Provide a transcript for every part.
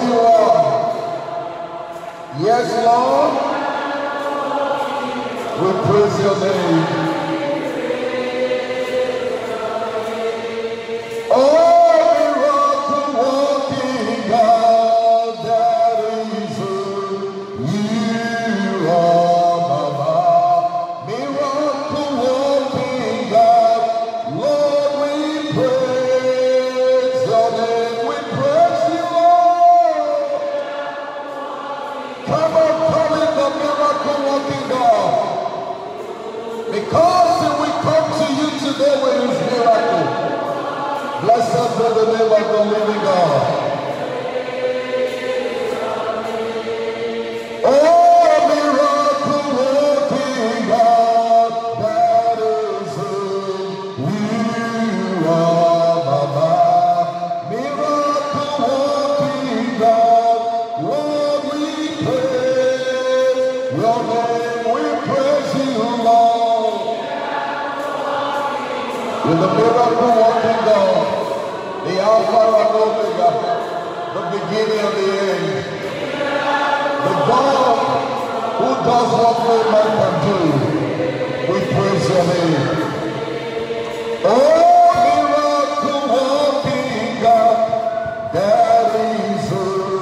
you are. Yes, Lord. We praise your name. Oh, miracle working God, that is who you are, Baba. Miracle working God, Lord, we praise your name. We praise you, Lord. Come on, call it the miracle working God. Because we come to you today with his miracle. Blessed be the name of the living God. Oh, miracle working God, that is who you are, Baba. Miracle working God, Lord, we praise your name. We praise you, Lord. With the miracle working God, the Alpha and Omega, the beginning and the end, the God who does what no man can do, we praise your name. Oh, miracle working God, that is who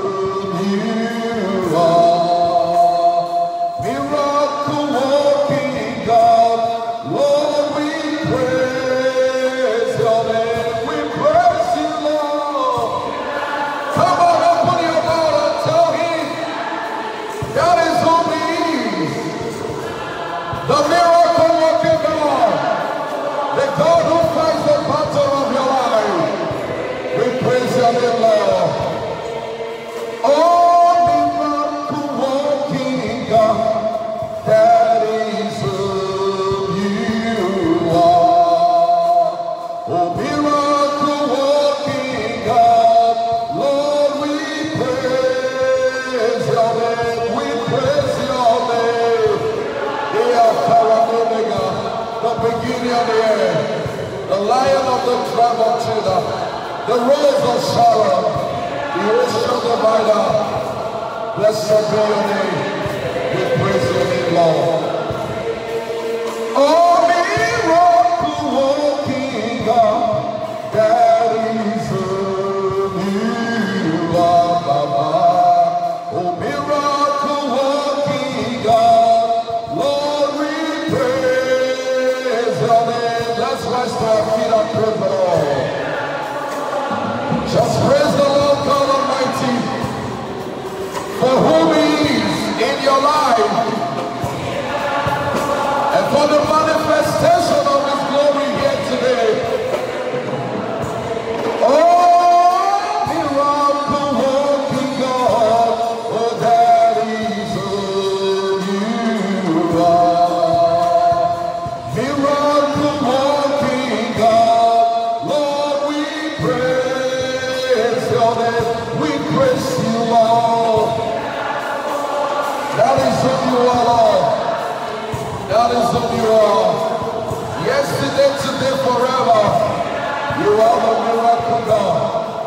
you are. Miracle working God, Lord, we praise your name. We praise you, Lord. Come on, open your mouth and tell him that is who he is. The miracle working God, the God who fights the battle of your life. We praise your name, Lord. Oh, miracle working God, that is who you are. Oh, miracle working God, Lord, we praise your name. We praise your name. The Alpha and Omega, the beginning and the end, the Lion of the tribe of Judah, the Rose of Sharon, the Ocean Divider. Blessed be your name. We praise your name, Lord. Oh, miracle working God, that is who you are, Baba. Oh, miracle working God, Lord, we praise your name. Let's rise to our feet and praise the Lord. Just praise the Lord God Almighty for who he is in your life and for the manifestation of his glory here today. Oh, miracle working God, oh, that is who you are. Miracle working God, Lord, we praise your name. We praise you, Lord. That is who you are, Lord. That is who you are. Yesterday, today, forever. You are the miracle God.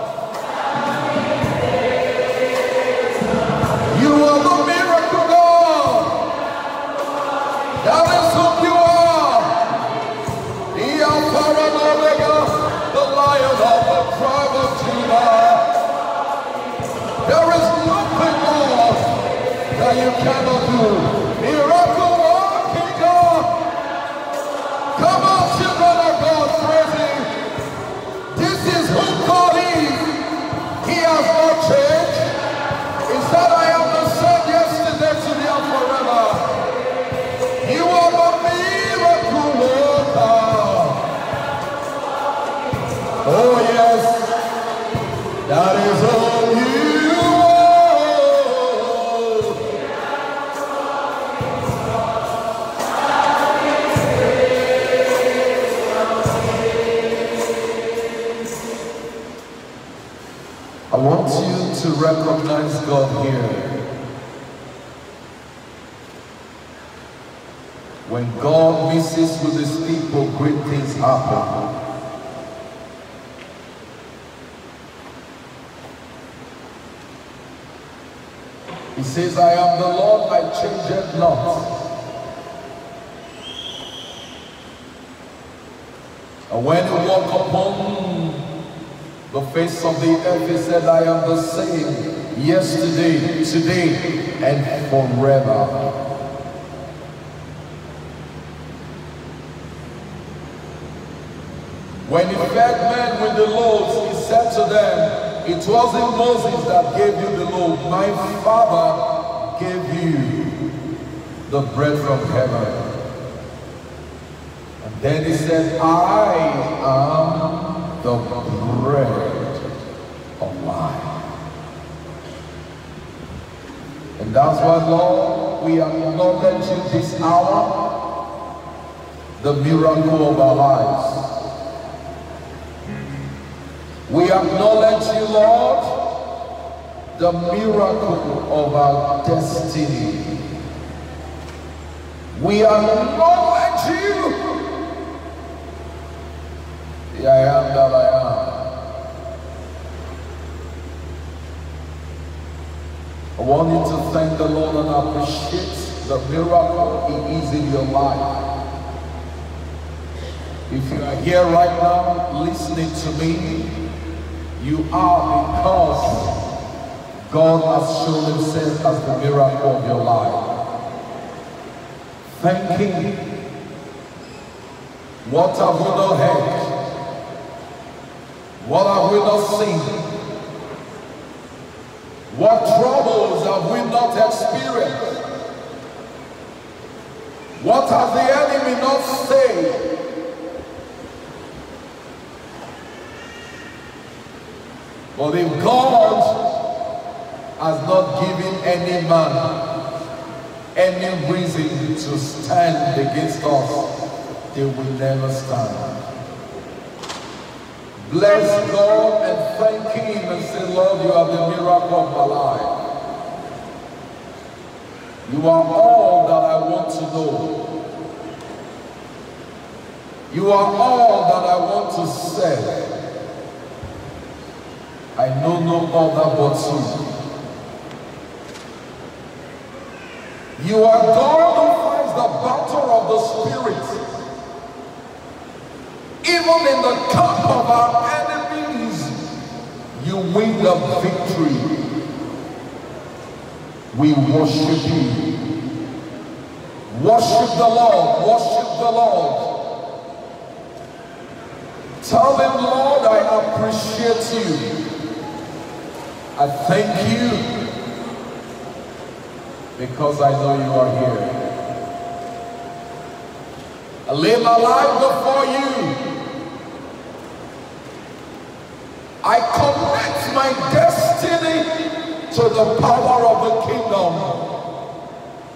You are the miracle God. That is who you are. The Alpha and Omega, the Lion of the tribe of Judah. There is nothing more that you cannot do. Miracle working God. Come on, children of God, praise him. This is who God is. He has not changed. He said, I am the same yesterday, today, and forever. You are the miracle worker. Oh yes, that is all you I want you to recognize God here. When God mixes with his people, great things happen. He says, I am the Lord, I change it not. And when he walked upon the face of the earth, he said, I am the same yesterday, today, and forever. When he fed men with the loaves, he said to them, it wasn't Moses that gave you the loaf, my Father gave you the bread from heaven. And then he said, I am the bread of life. And that's why, Lord, we acknowledge you this hour, the miracle of our lives. We acknowledge you, Lord, the miracle of our destiny. We acknowledge you, the I am that I am. I want you to thank the Lord and appreciate the miracle He is in your life. If you are here right now listening to me, you are because God has shown Himself as the miracle of your life. Thank Him. What have we not heard? What have we not seen? What troubles have we not experienced? What has the enemy not said? But if God has not given any man any reason to stand against us, they will never stand. Bless God and thank Him and say, Lord, you are the miracle of my life. You are all that I want to know. You are all that I want to say. I know no other but you. You are God who fights the battle of the Spirit. Even in the camp of our enemies, you win the victory. We worship you. Worship the Lord. Worship the Lord. Tell Him, Lord, I appreciate you. I thank you because I know you are here. I lay my life before you. I connect my destiny to the power of the kingdom.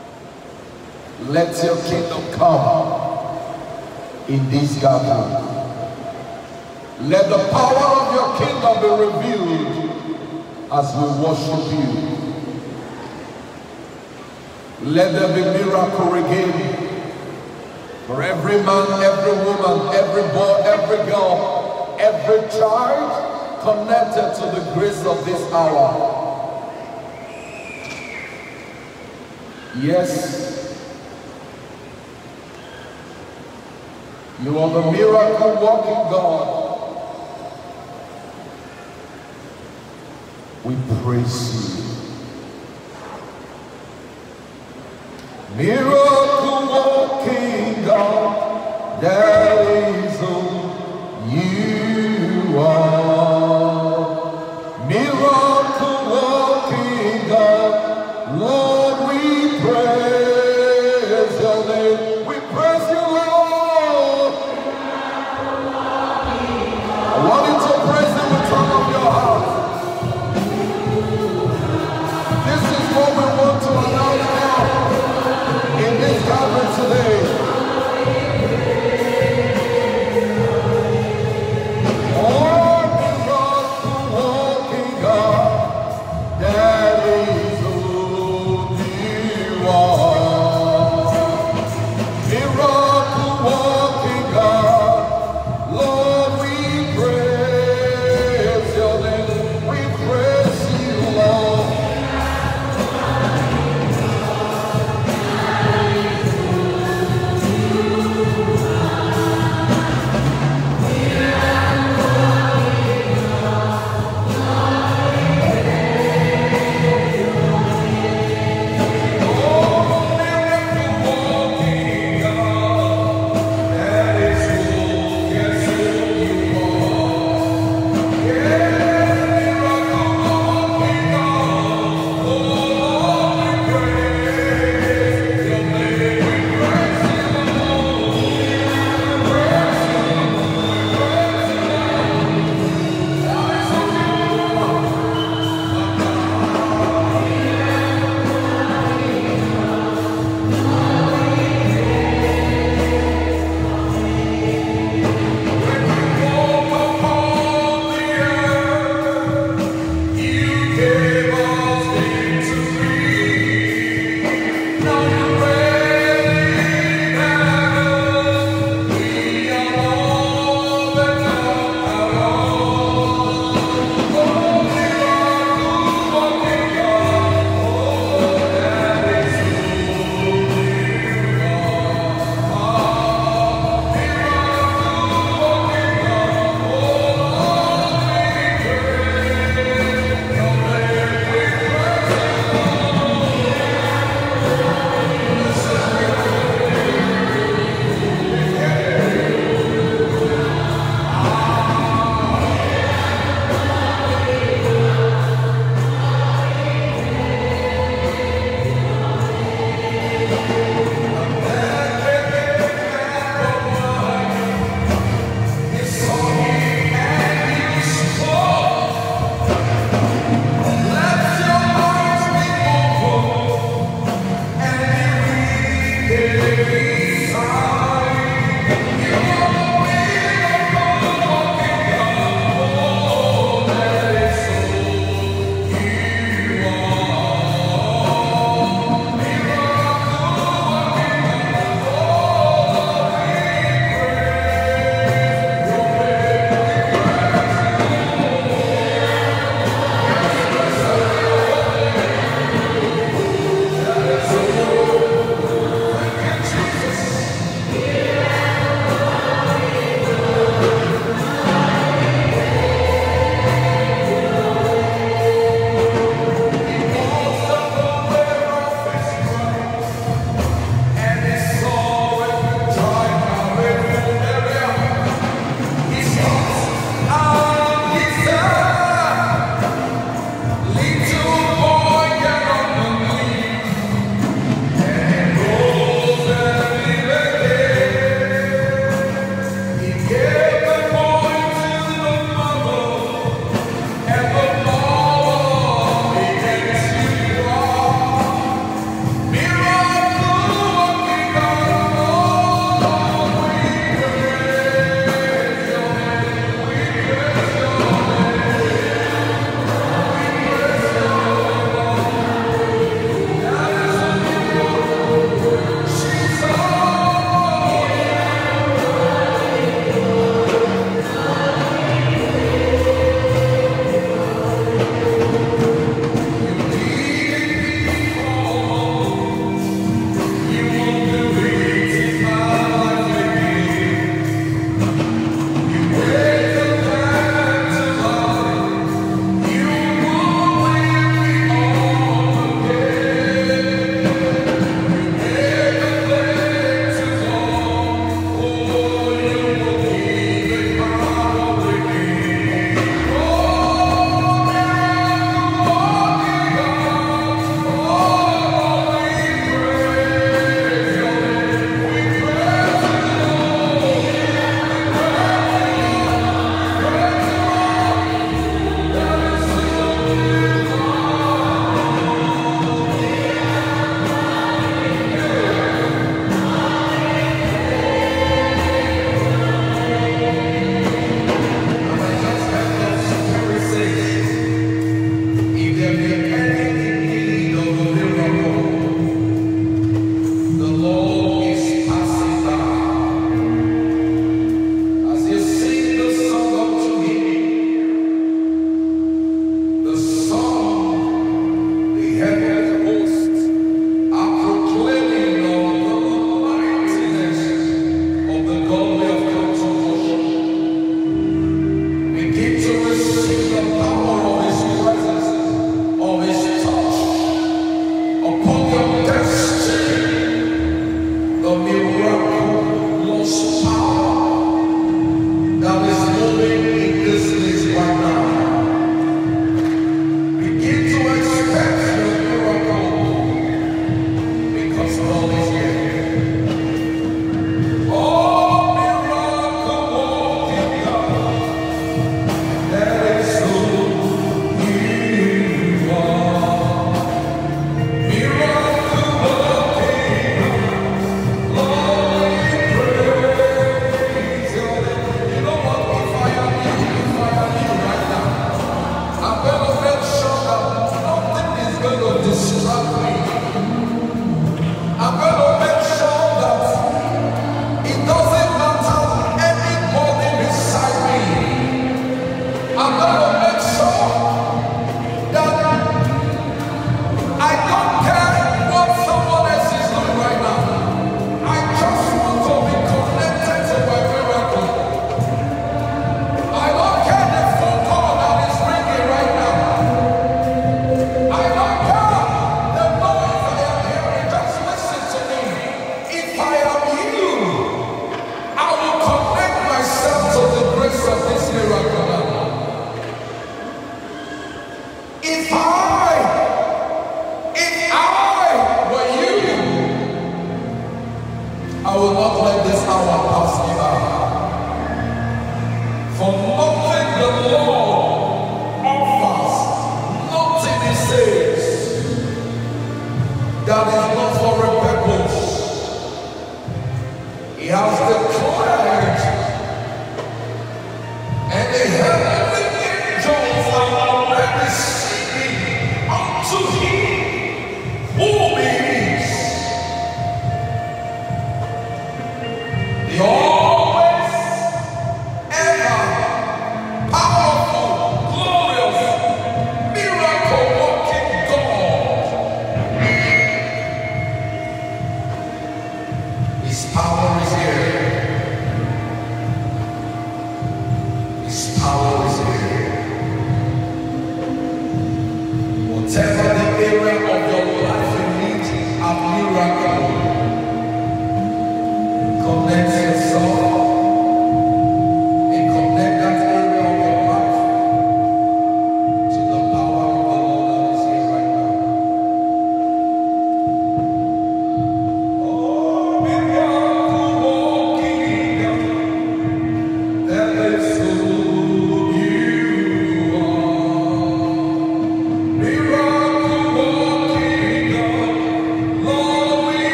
Let your kingdom come in this gathering. Let the power of your kingdom be revealed as we worship you. Let there be miracle again for every man, every woman, every boy, every girl, every child connected to the grace of this hour. Yes, you are the miracle working God. We praise you. Miracle working God, there is who you are. Miracle working God, Lord, we praise your name. We praise you, Lord. I want you to praise him with all of your heart. This is what we want to announce now in this gathering today.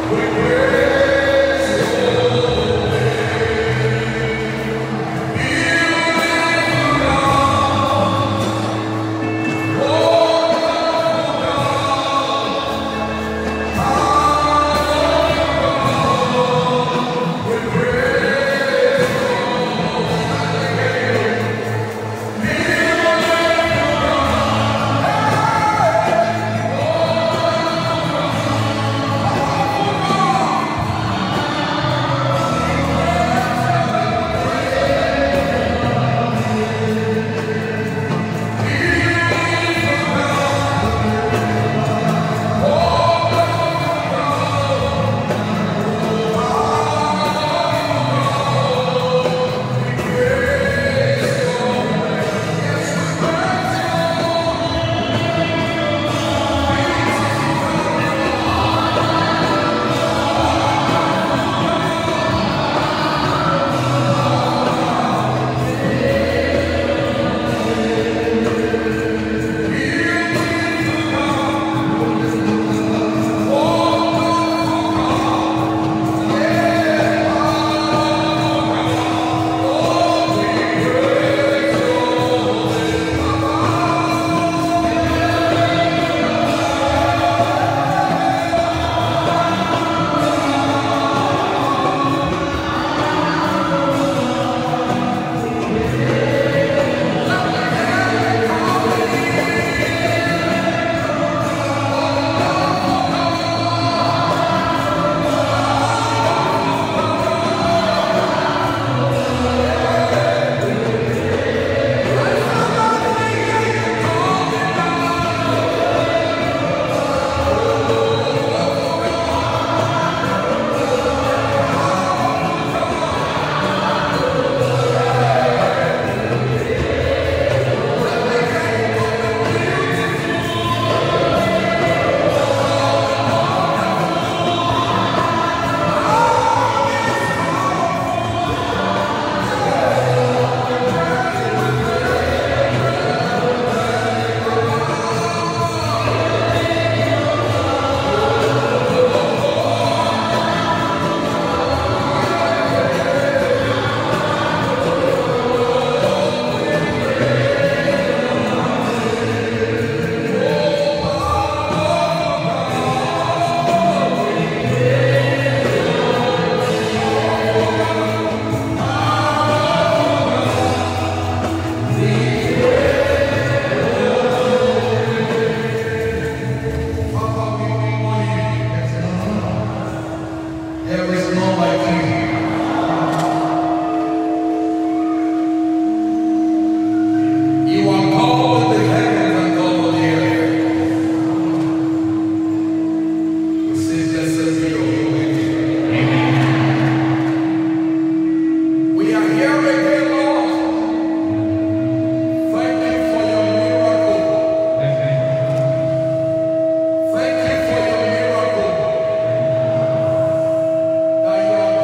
That you are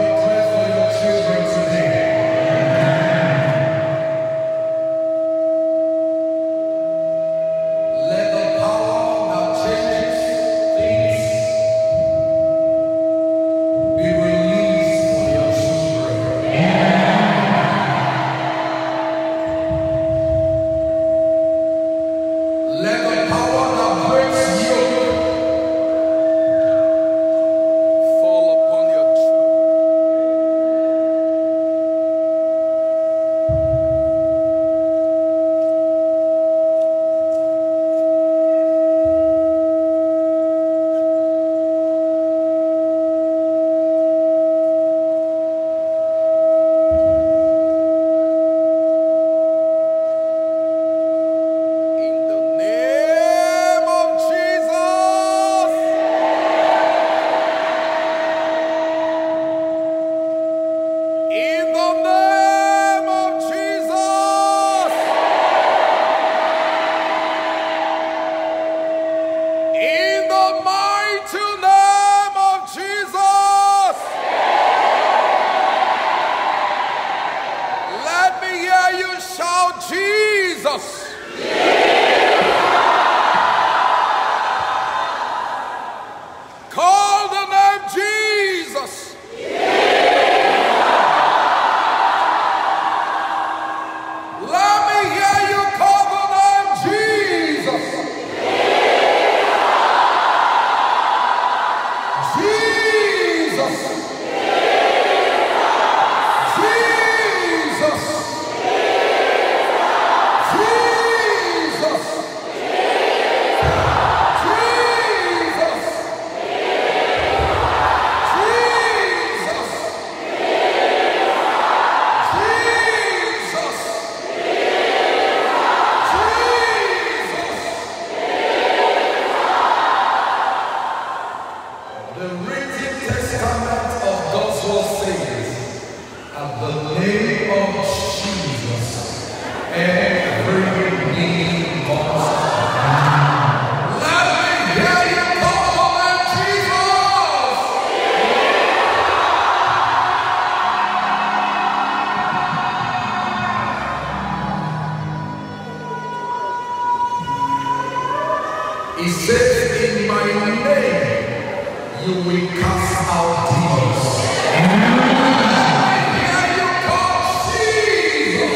He says, in my name, you will cast out demons. I hear you call Jesus.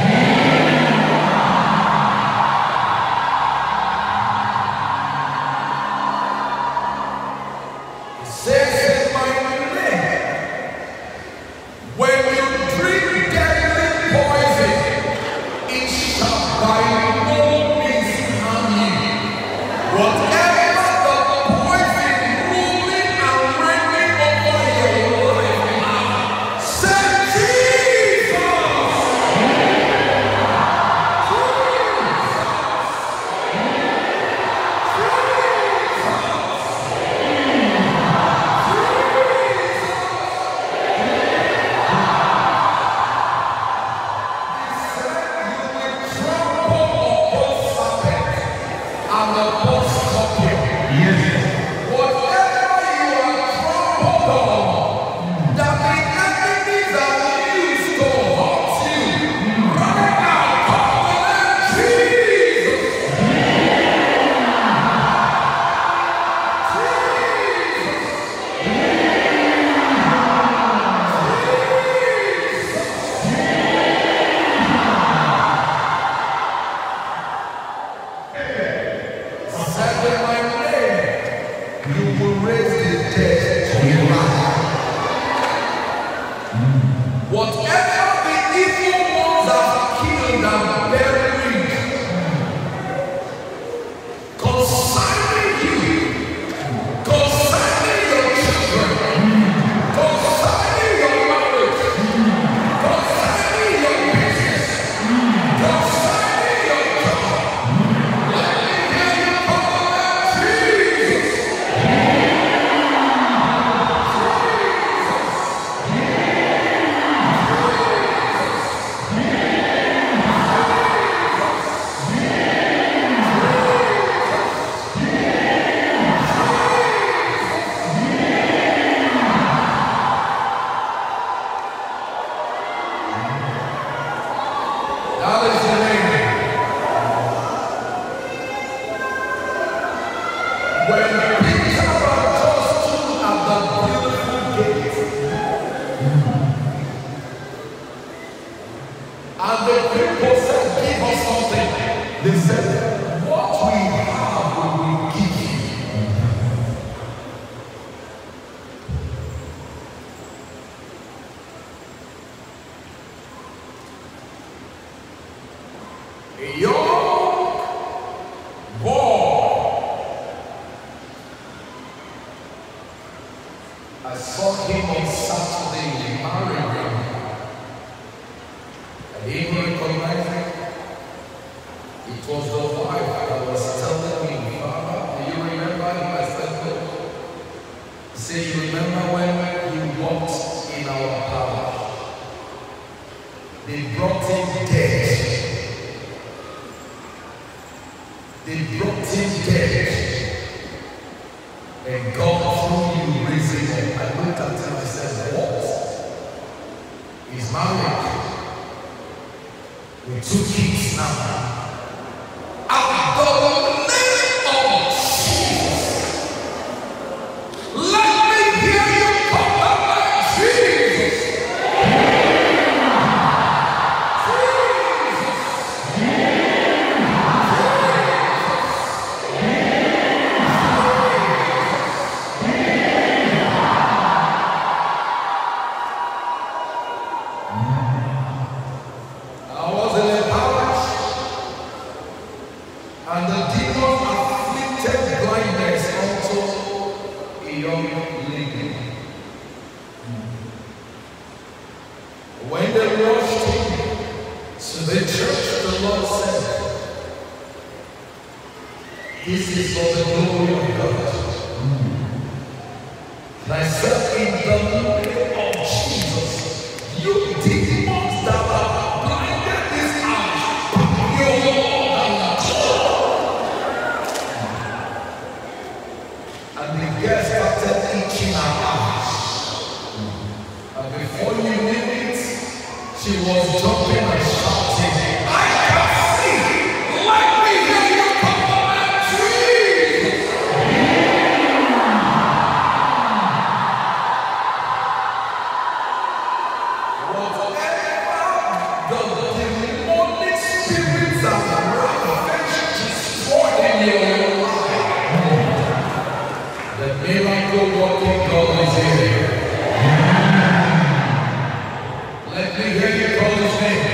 He says, in my name, when you drink deadly poison, it shall by no means harm you. Whatever the poison ruling and reigning over your life, say Jesus! And the post scorpion. Yes. Whatever you are trampled on, that the enemies are used to hurt you, right now, call on Jesus. Said in my name, you will raise the dead to life. Whatever the evil ones have killed and buried, concerning you, concerning your children, concerning your marriage, concerning your business, concerning your job, let me hear you call out Jesus. That is the name. When Peter and John stood at the beautiful gate, and the people said, give us something. They said, what we have will we give you. A young boy. I saw him on Saturday married him. I didn't recognize him. It was the wife that was telling me, Father, do you remember him? I said, no. He said, you remember when you walked in our palace? They brought him dead. They brought him dead. And God through you raising him. I looked at him, I said, what? He's married with 2 kids now. At the name of Jesus, let me hear you call out Jesus. Jesus. they rushed him to the church, the Lord said, this is for the glory of God. And I said, in the name of Jesus, you demons that have blinded this eyes, put your Lord and the girl started itching her eyes. And before you knew it, she was jumping and shouting, I can see! Let me hear you come on and Jesus! Whatever the demonic spirits have ravaged, destroyed in your life, the miracle working God is here. Let me hear you call his name.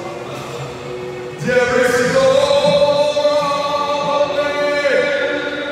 There is no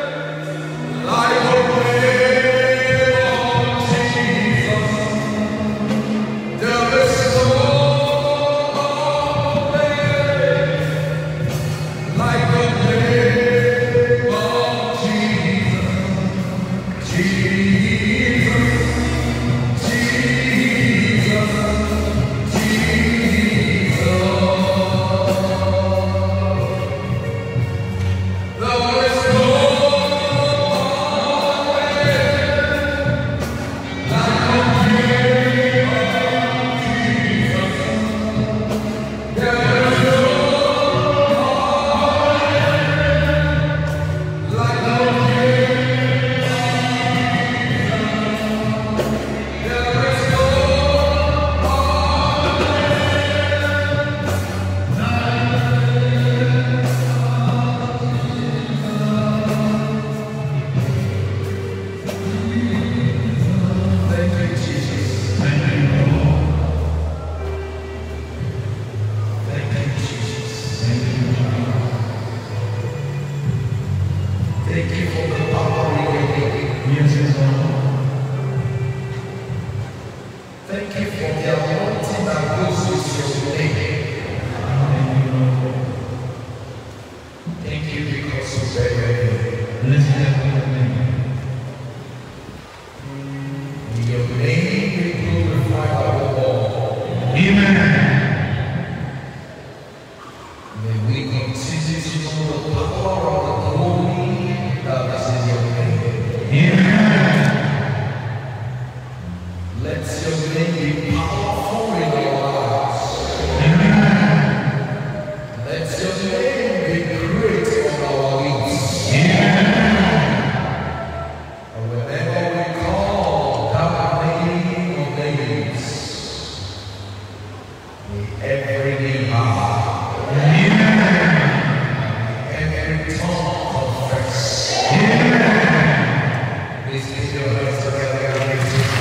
to bear your name. May your name be glorified above all. Amen. May we continue to know the power of the glory that is in your name. Amen. Let your name be powerful in our lives. Amen. Let your name be great on our lips. Amen. And whenever we call that name of names, may every knee bow, every tongue confess. Please keep your hands together and raise it.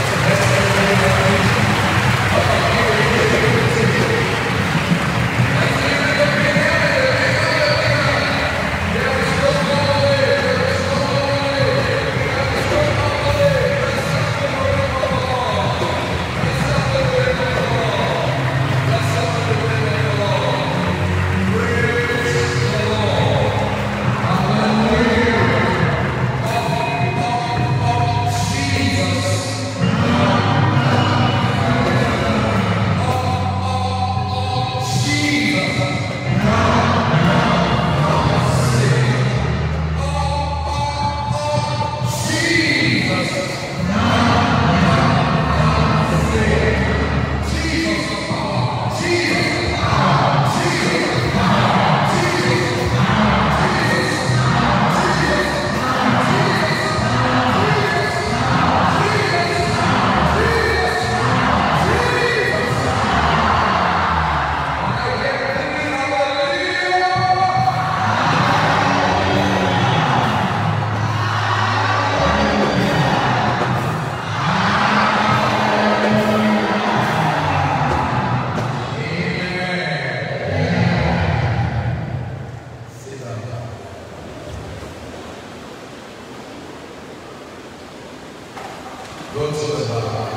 Go to the Lord.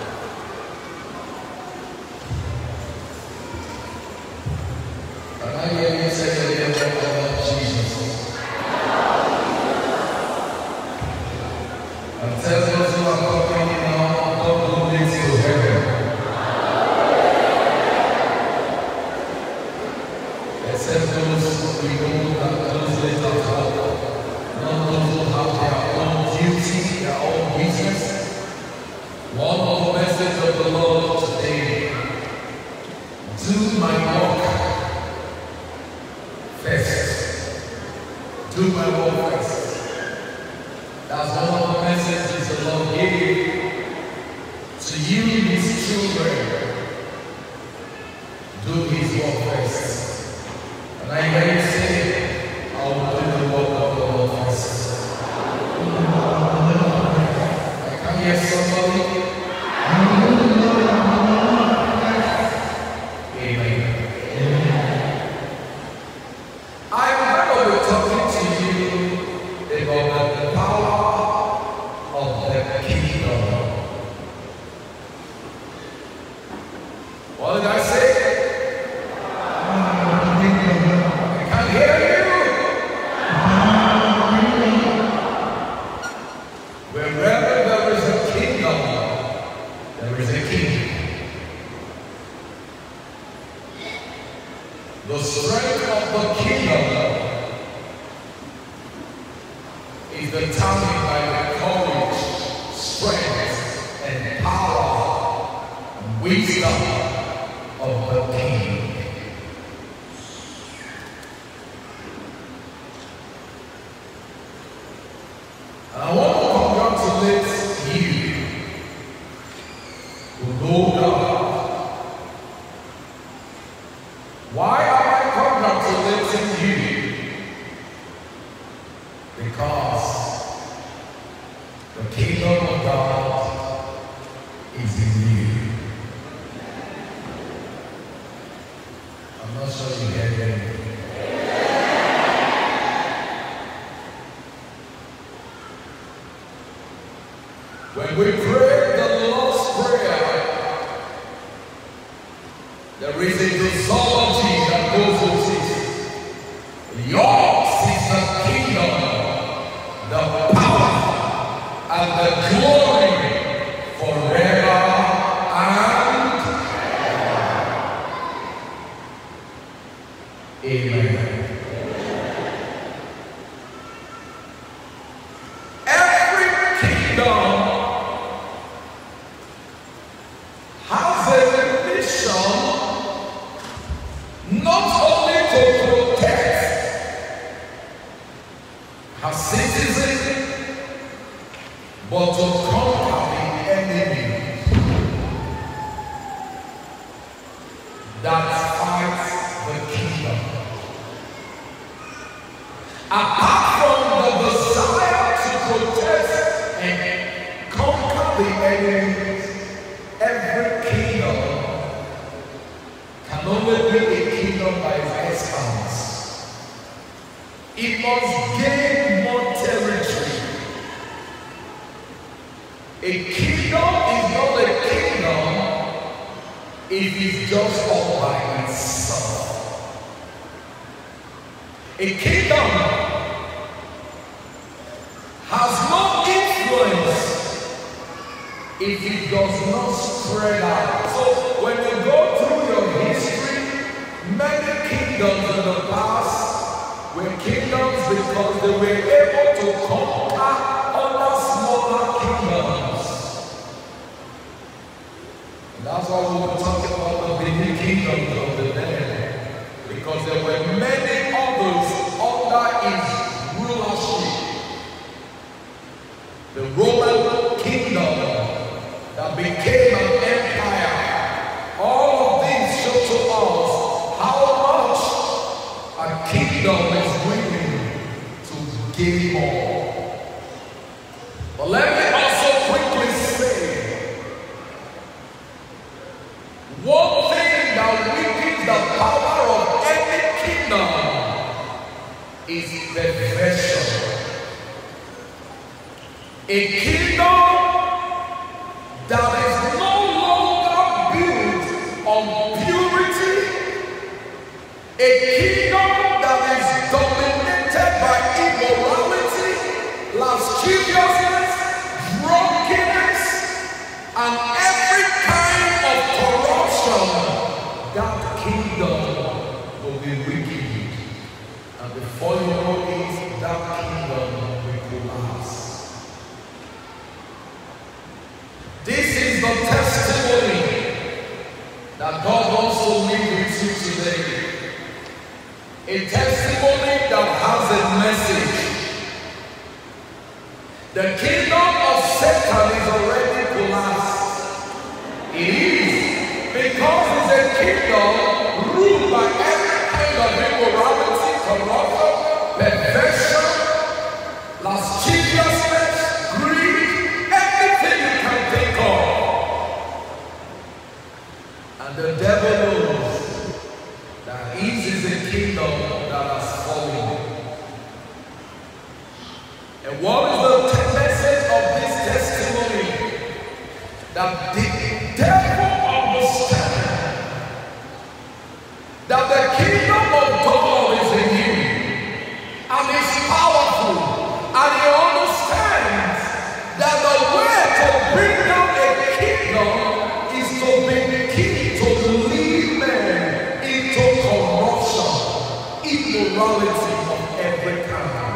And I hear you say the name of Jesus. And tell those who are coming in now, God will lead you to heaven. Except those we know that those later come, not those who have their own duty, their own business. One of the message of the Lord today: do my work first. Do my work first. That's one of the messages the Lord gave to you, His children. Do His work first. And I hear you say, I will do the work of the Lord first. I can hear somebody. Amen. I'm going to be talking to you about the power of the kingdom. What did I say? I can't hear you. Wherever there is a kingdom, there is a king. The strength of the kingdom is determined by the courage, strength, and power, and wisdom of the king. And I want to congratulate you who know God. Why am I congratulating you? Because the kingdom of God is in you. I'm not sure you heard me. When we pray the Lord's Prayer, there is a doxology that goes with it. Yours is the kingdom Amen. Every kingdom has a mission not only to protect her citizens, but to conquer the enemy that fights the kingdom. Apart from the desire to protect and conquer the enemy, every kingdom can only be a kingdom by its excellence. It must gain more territory. A kingdom is not a kingdom if it's just all by itself. A kingdom has no influence if it does not spread out. So when you go through your history, many kingdoms in the past were kingdoms because they were able to conquer other smaller kingdoms. And that's why we were talking about the big kingdoms of the day, because there were many others under his rulership. The Roman kingdom that became an empire. All of these show to us how much a kingdom is willing to gain more. But let me also quickly say, one thing that weakens the power of any kingdom is perversion. A kingdom that is no longer built on purity, a kingdom that is dominated by immorality, lasciviousness, drunkenness, and every kind of corruption, that kingdom will be wicked. And before you know it, that kingdom will collapse. This is the testimony that God wants to leave with you today. A testimony that has a message. The kingdom of Satan is already collapsed. It is because it's a kingdom ruled by every kind of immorality, corruption, perversion, lasciviousness, greed, everything you can think of. And the devil knows that his is a kingdom that has fallen. And what is the message of this testimony? That the devil understands that the kingdom of God is in you and is powerful, and he understands that the way to bring down a kingdom is to begin to lead men into corruption, immorality of every kind.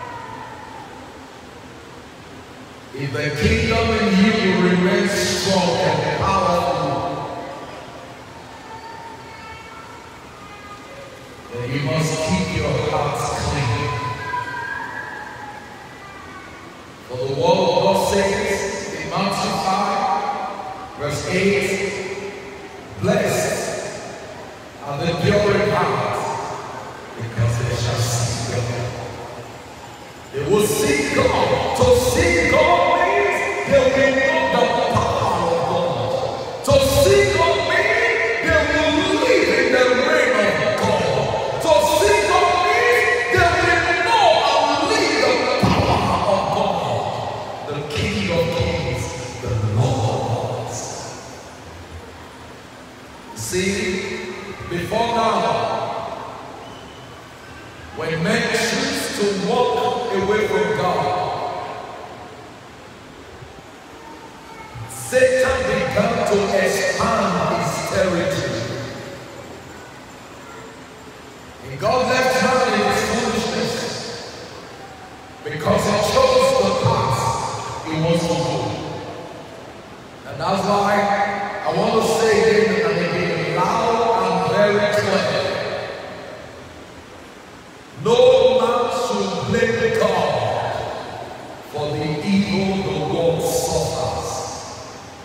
If the kingdom in you remains strong and powerful, then you must keep your hearts clean. For the word of God says in Matthew 5, verse 8, blessed are the pure in heart, because they shall see God. They will see God. To see God means they will know the power of God. To see God means they will live in the reign of God. To see God means they will know and live the power of God. The King of Kings, the Lord of Lords. See, before now, when men choose to walk away from God, Satan began to expand his territory. In God left man in his foolishness because he chose the path he wants to go. And that's why I want to say again and again, loud and very clear. No man should blame God for the evil the world suffers.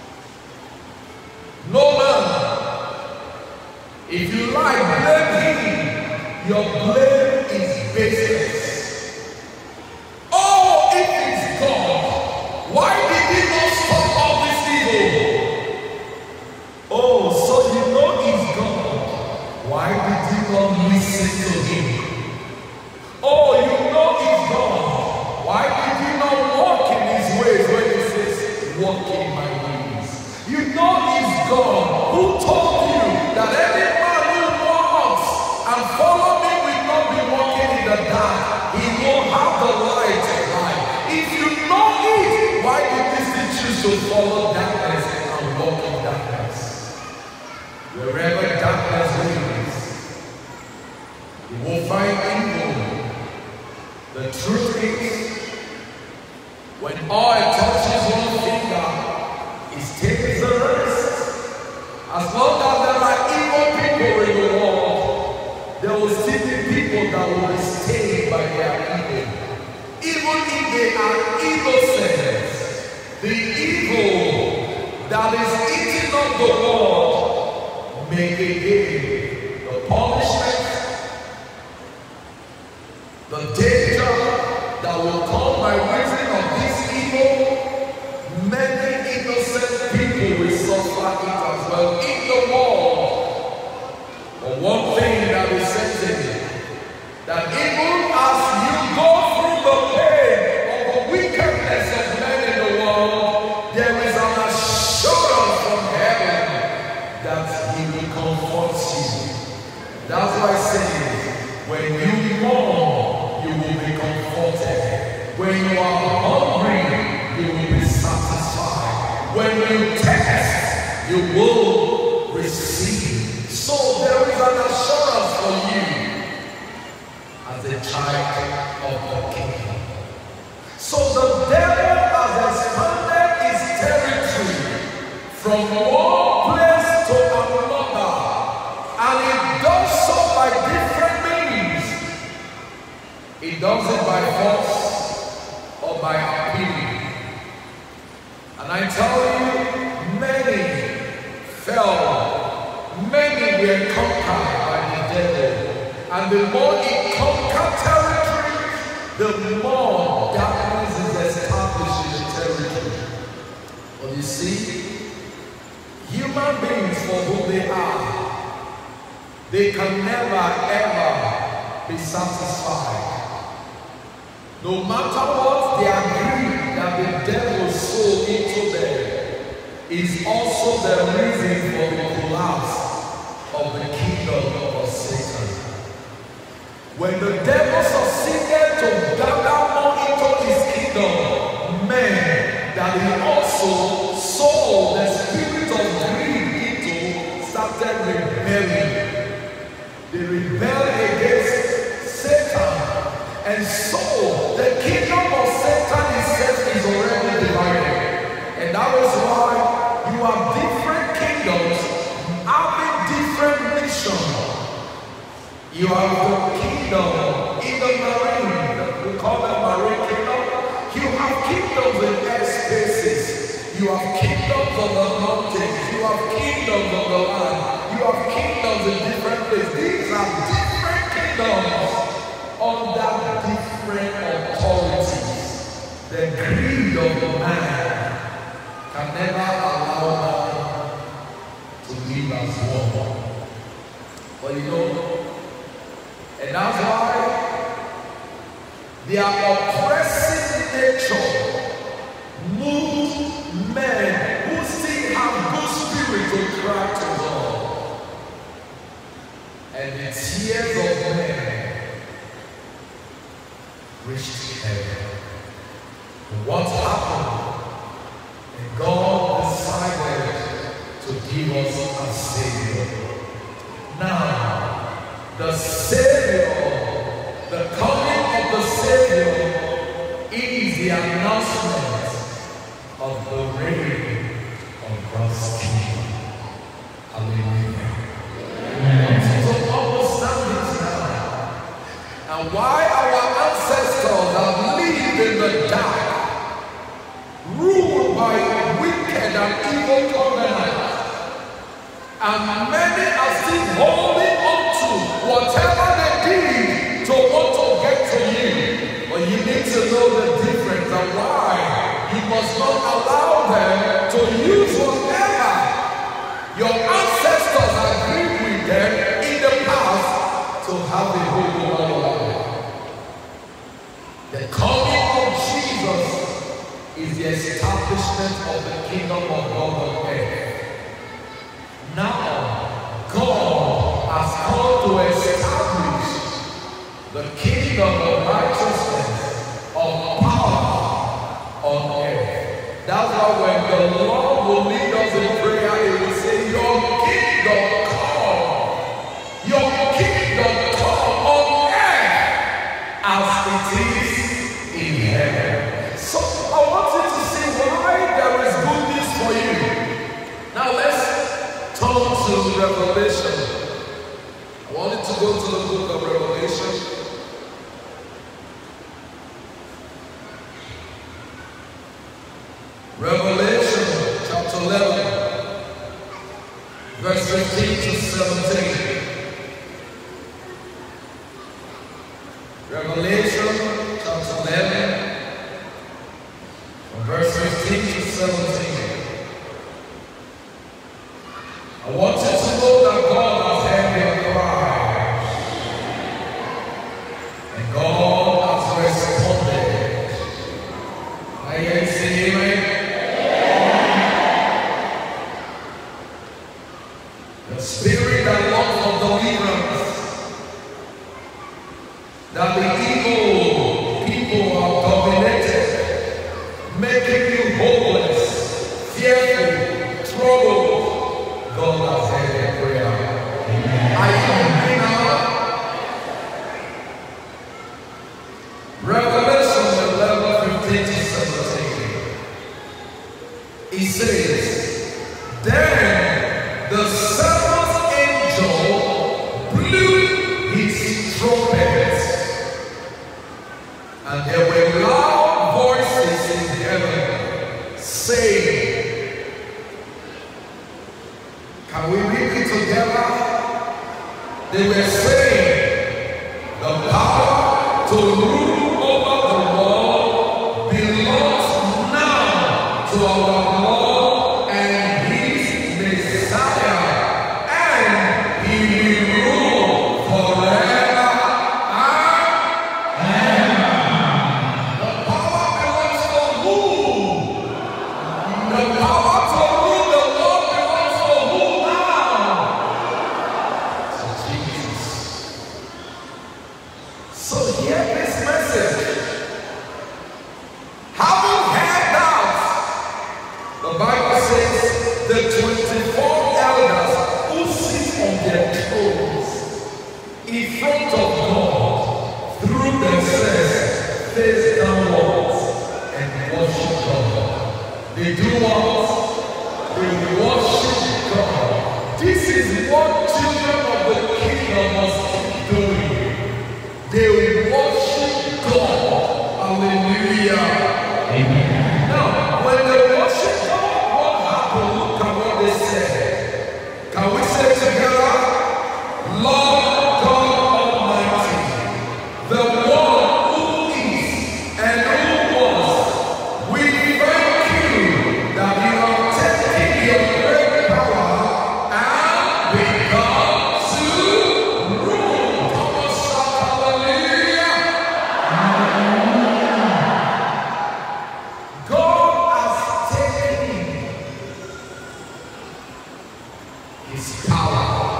No man. If you like, blame him. Your blame is baseless. Oh, if it's God, why did he not stop all this evil? Oh, so you know it's God. Why did you not listen to him? Oh, you know it's God. Why did you not walk in his ways when he says, walk in my ways? You know it's God who told you that any man who walks and follow me will not be walking in the dark. He will have the light of life. If you know it, why did you choose to follow darkness and walk in darkness? Wherever darkness is, you will find evil. The truth is, when oil touches one finger, it takes the rest. As long as there are evil people in the world, there will still be people that will be stayed by their evil. Even if they are innocent, the evil that is eating up the world may gain the punishment, the danger that will come by reason of this evil. Many innocent people will suffer it as well in the world. But one thing that is certain, that even as you go through the pain of the wickedness of men in the world, there is an assurance from heaven that he will comfort you. That's why I say, when you mourn, you will be comforted. When you are hungry, you will be satisfied. When you test, you will receive. So there is an assurance for you as a child of the kingdom. So the devil has expanded his territory from one place to another, and he does so by different means. He does it by force or by opinion. And I tell you, many fell, many were conquered by the devil. And the more he conquered territory, the more darkness is established in the territory. But you see, human beings for who they are, they can never ever be satisfied. No matter what they agree that the devil sowed into them is also the reason for the collapse of the kingdom of Satan. When the devil succeeded to gather more into his kingdom, men that he also sold the spirit of greed into started rebelling. They rebelled against Satan. And so, the kingdom of Satan itself is already divided. And that is why you have different kingdoms having different missions. You have the kingdom in the marine, we call them marine kingdom. You have kingdoms in air spaces. You have kingdoms on the mountains. You have kingdoms on the land. You have kingdoms in different places. These are different kingdoms under different authorities. The greed of the man can never allow man to live as one. But you know, and that's why their oppressive nature moved men who still have good spirit to cry to God. And the tears of men reached heaven. And what happened? And God decided to give us a Savior. Now, the Savior the announcement of the reign of God's kingdom. Hallelujah. So understand this now. And why our ancestors have lived in the dark, ruled by wicked and evil covenants, and many are still holding on to whatever they did to want to get to you. But you need to know the difference and why you must not allow them to use whatever your ancestors agreed with them in the past to have a hold over your life. The coming of Jesus is the establishment of the kingdom of God on earth. Now, God has come to establish the kingdom of righteousness, of power on earth. That's why when the Lord will lead us in prayer, He will say, your kingdom come. Your kingdom come on earth as it is in heaven. So I want you to see why there is good news for you. Now let's turn to Revelation. I want you to go to the book of Revelation. Revelation chapter 11, verse 15 to 17. Revelation chapter 11, verse 15 to 17. I want you to know that God has heard your cries, and God has responded. I say amen. The spirit that longs for deliverance, that the evil people have dominated, making you hopeless, fearful, troubled. God has heard your prayer. Are you hearing now? Revelation 11:15 to 17. He says, then the seventh angel blew his trumpet, and there were loud voices in heaven saying, can we read it together? They were saying, the power to rule over the world belongs now to our Lord and His Messiah, and He will rule forever and ever. The power belongs to who? The power to rule the world belongs to who now? To Jesus. So hear this message. Having heard that, the Bible says the 24 elders who sit on their thrones in front of God threw themselves face downwards and worship God. They do what? They worship God. This is what children of the kingdom must keep doing. They worship God. Hallelujah. Amen. Now, when they worship God, what happened? Look at what they said. Can we say together, Lord God Almighty, the one who is and who was, we thank you that you have taken your great power and begun to rule. Come on, shout hallelujah. God has taken his power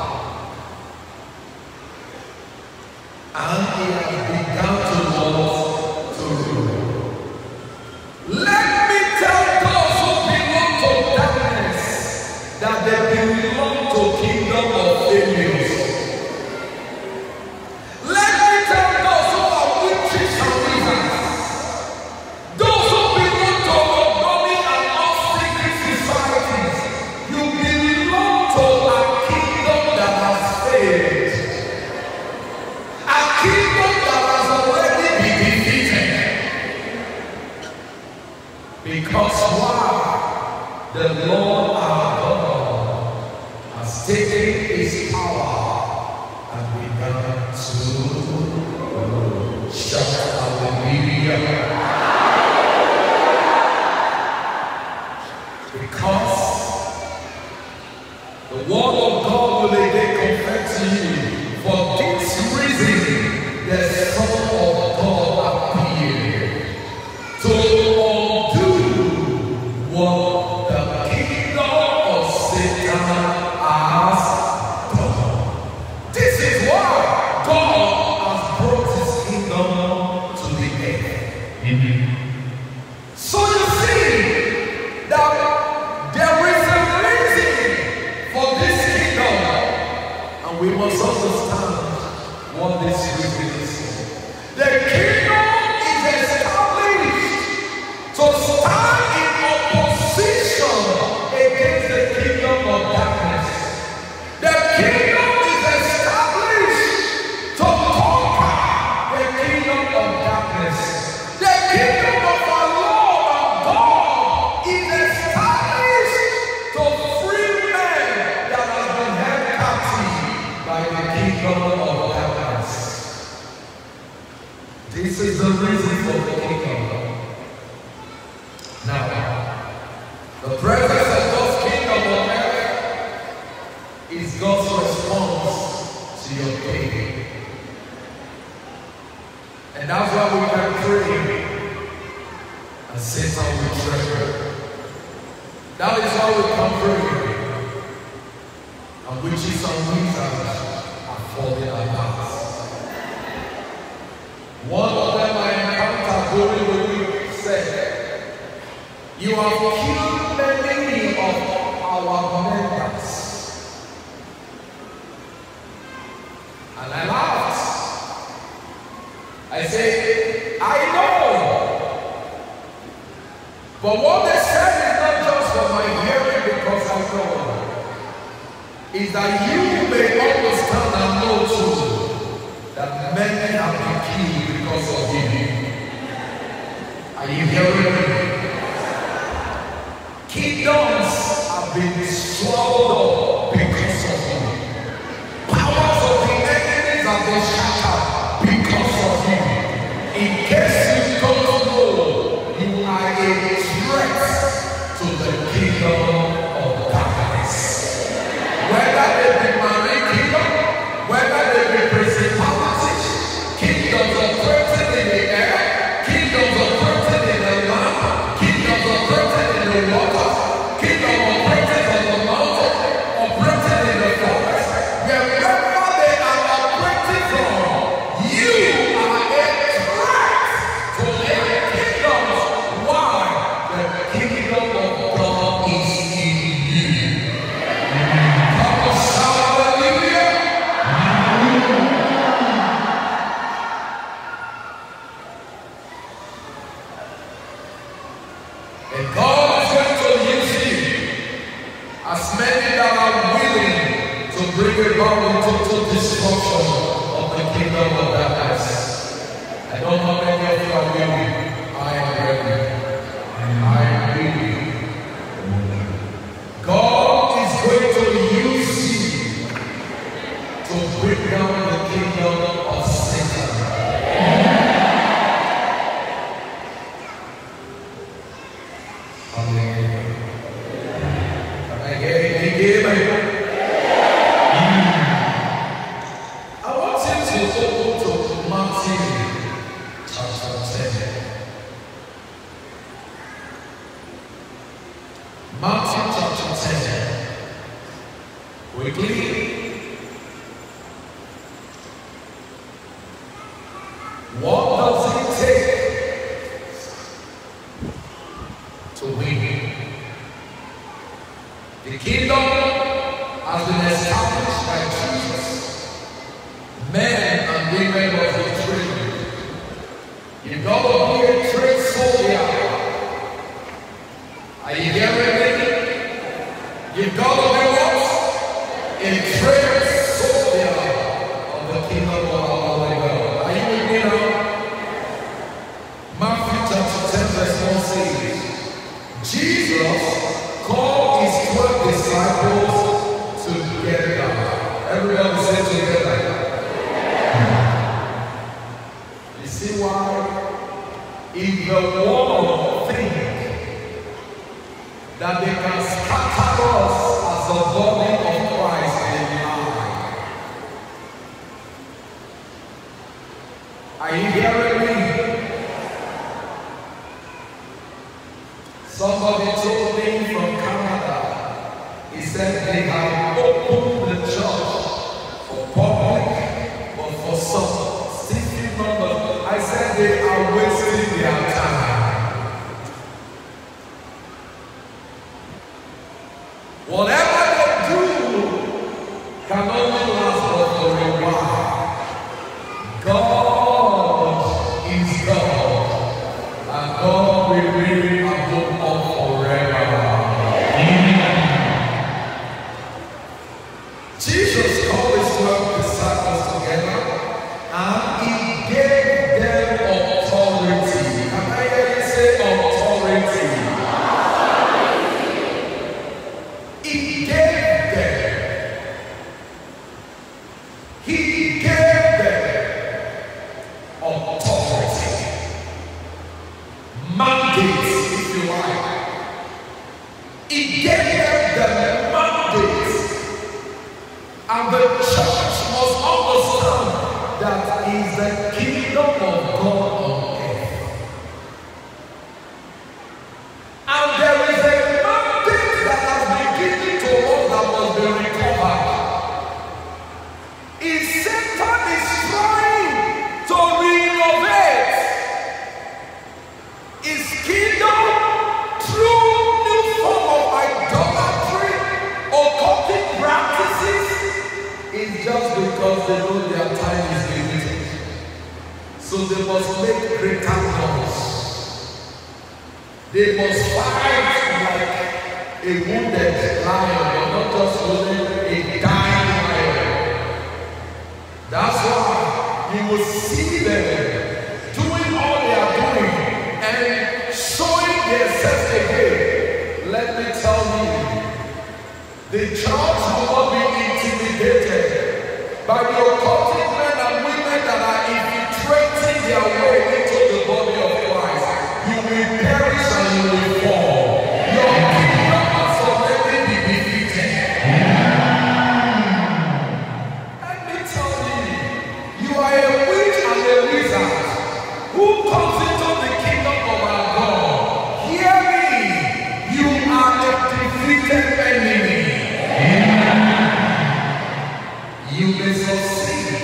Because why? The Lord our God has taken his power and begun to shout hallelujah. Because the word of God will again confess to you. For this reason, the Son of God appeared to undo what the kingdom of Satan has done. This is why God has brought his kingdom to the earth. Amen. So you see that there is a reason for this kingdom, and we must understand what this reason is. The kingdom is established to stand in opposition against the kingdom of darkness. The kingdom is established to conquer the kingdom of darkness. The kingdom of our Lord and God is established to free men that have been held captive by the kingdom of darkness. This is the reason for the kingdom. Now, the presence of God's kingdom on earth is God's response to your pain. And that's why we can pray and Satan will tremble. That is why we can pray. And witches and wizards are falling apart. One of them I encountered during the week said, "You have killed many of our members." And I laughed. I said, "I know. But what they said is not just for my hearing, because I know. Is that you may understand and know too that many have been killed because of you." Are you hearing me? Kingdoms have been swallowed up because of you. Powers of the enemies have been shattered because of you. In case you don't know, you are a threat to the kingdom of darkness. Whether they be marine kingdom, whether they be principalities, kingdoms operating in the air, kingdoms operating in the land, kingdoms operating in the water, kingdom operating on the mountain, operating in the forest, wherever they are operating from, you are a threat to their kingdoms. Why? The kingdom of God is in you. Come on, shout hallelujah. And God is going to use you as many that are willing to bring about the total destruction of the kingdom of darkness. I don't know how many of you are willing. I am ready. I am willing. God is going to use you to bring down the kingdom of Satan. Hallelujah. Can I get it again? I want you to open to Matthew chapter 10. Matthew chapter 10. Quickly. What does it take to win? The kingdom has been established by Jesus. Men and women must be trained. You've got to be a trained soldier. Are you hearing me? You've got to be what? A trained soldier of the kingdom of our Lord God. Are you with me now? Matthew chapter 10 verse 1 says, You see why? If the world think that they can scatter us as a body of Christ, they lie. Are you hearing me? Somebody told me from Canada, he said they have opened the church for public, but for some, still number. I said they are wasting their time. Whatever they do can only last but for a while. God is God, and God will really above all forever. Jesus called his 12 disciples together, and he gave them authority. Can I hear you say authority? He gave them. He gave them authority. Mandates, if you like. He gave them the mandates. And the church must understand that is the kingdom of God on earth. And there is a mandate that has been given to us that must be recovered. If Satan is trying to renovate his kingdom through new form of idolatry or occultic practices, it's just because they know their time is limited. So they must make greater noise. They must fight like a wounded lion, but not just only a dying lion. That's why you will see them doing all they are doing and showing themselves again. Let me tell you, the church will not be intimidated by the occultic men and women that are infiltrating their way into the body of Christ. You will perish and you will fall. Your kingdom has already been defeated. Let me tell you, you are a witch and a wizard who comes into the kingdom of our God. Hear me, you are a defeated enemy. You may succeed.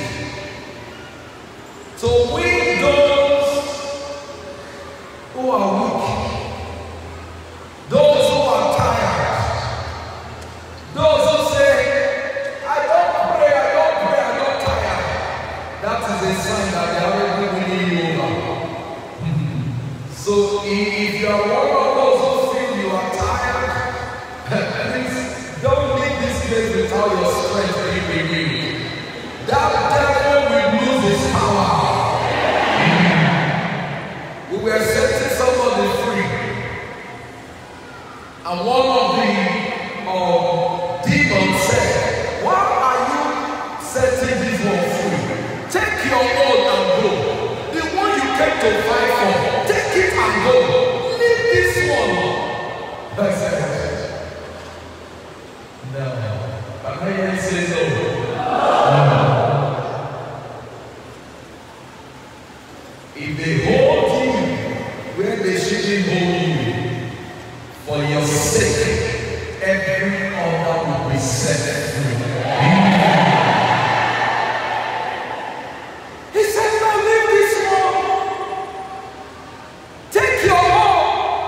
So win those who are weak, those who are tired, those who say, I don't pray, I'm tired. That is a sign that they are already winning you over. So if you are one of those who feel you are tired, please don't leave this place without your strength being renewed. That devil will lose his power. We were setting somebody free, and one of the demons said, why are you setting this one free? Take your own and go. The one you came to fight for, take it and go. Leave this one. That's it. No. But I say no. If they hold you where they shouldn't hold you, for your sake, every other will be set free. He said, now leave this one. Take your own.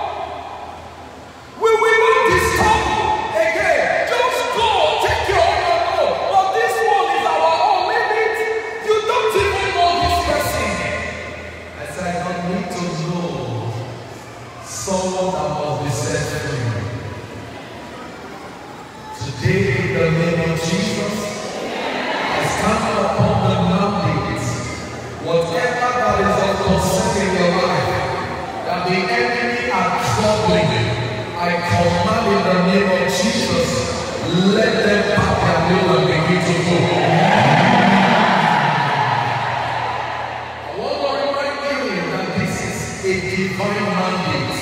We will not disturb again. Just go. Take your own and go. But this one is our own. Maybe you don't even know this person. I said, I don't need to know someone that must be set free. Today, in the name of Jesus, I stand upon the mandate. Whatever that is of concern in your life, that the enemy are troubling, I command in the name of Jesus, let them pack their will and begin to go. I want to remind a divine mandate.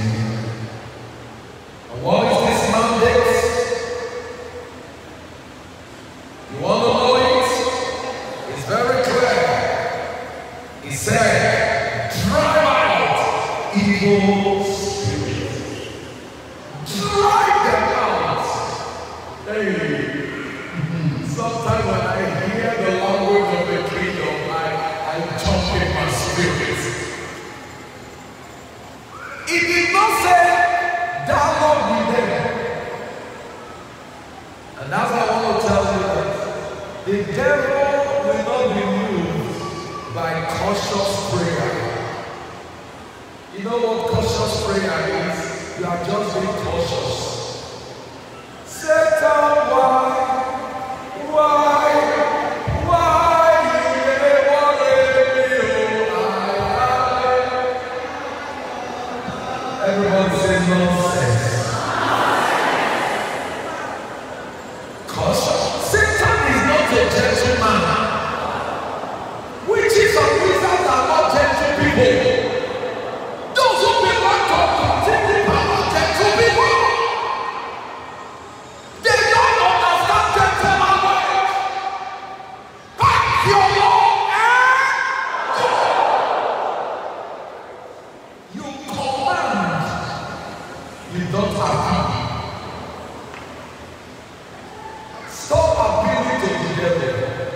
And what is this mandate? You want to know it? It's very clear. He said, drive out evil spirits. Drive them out. Hey. Sometimes when I hear the language of the kingdom, I jump in my spirit. It did not say, dialogue with them. And that's what I want to tell you that the devil will not be moved by cautious prayer. You know what cautious prayer is? You are just being cautious. Satan, why? Everyone say nonsense. Caution. Satan is not a gentleman. Witches and wizards are not gentle people. Those who belong to continue are gentle people. They don't understand gentleman ways. Pack your law and go. You command. You don't have. Stop appealing to the devil.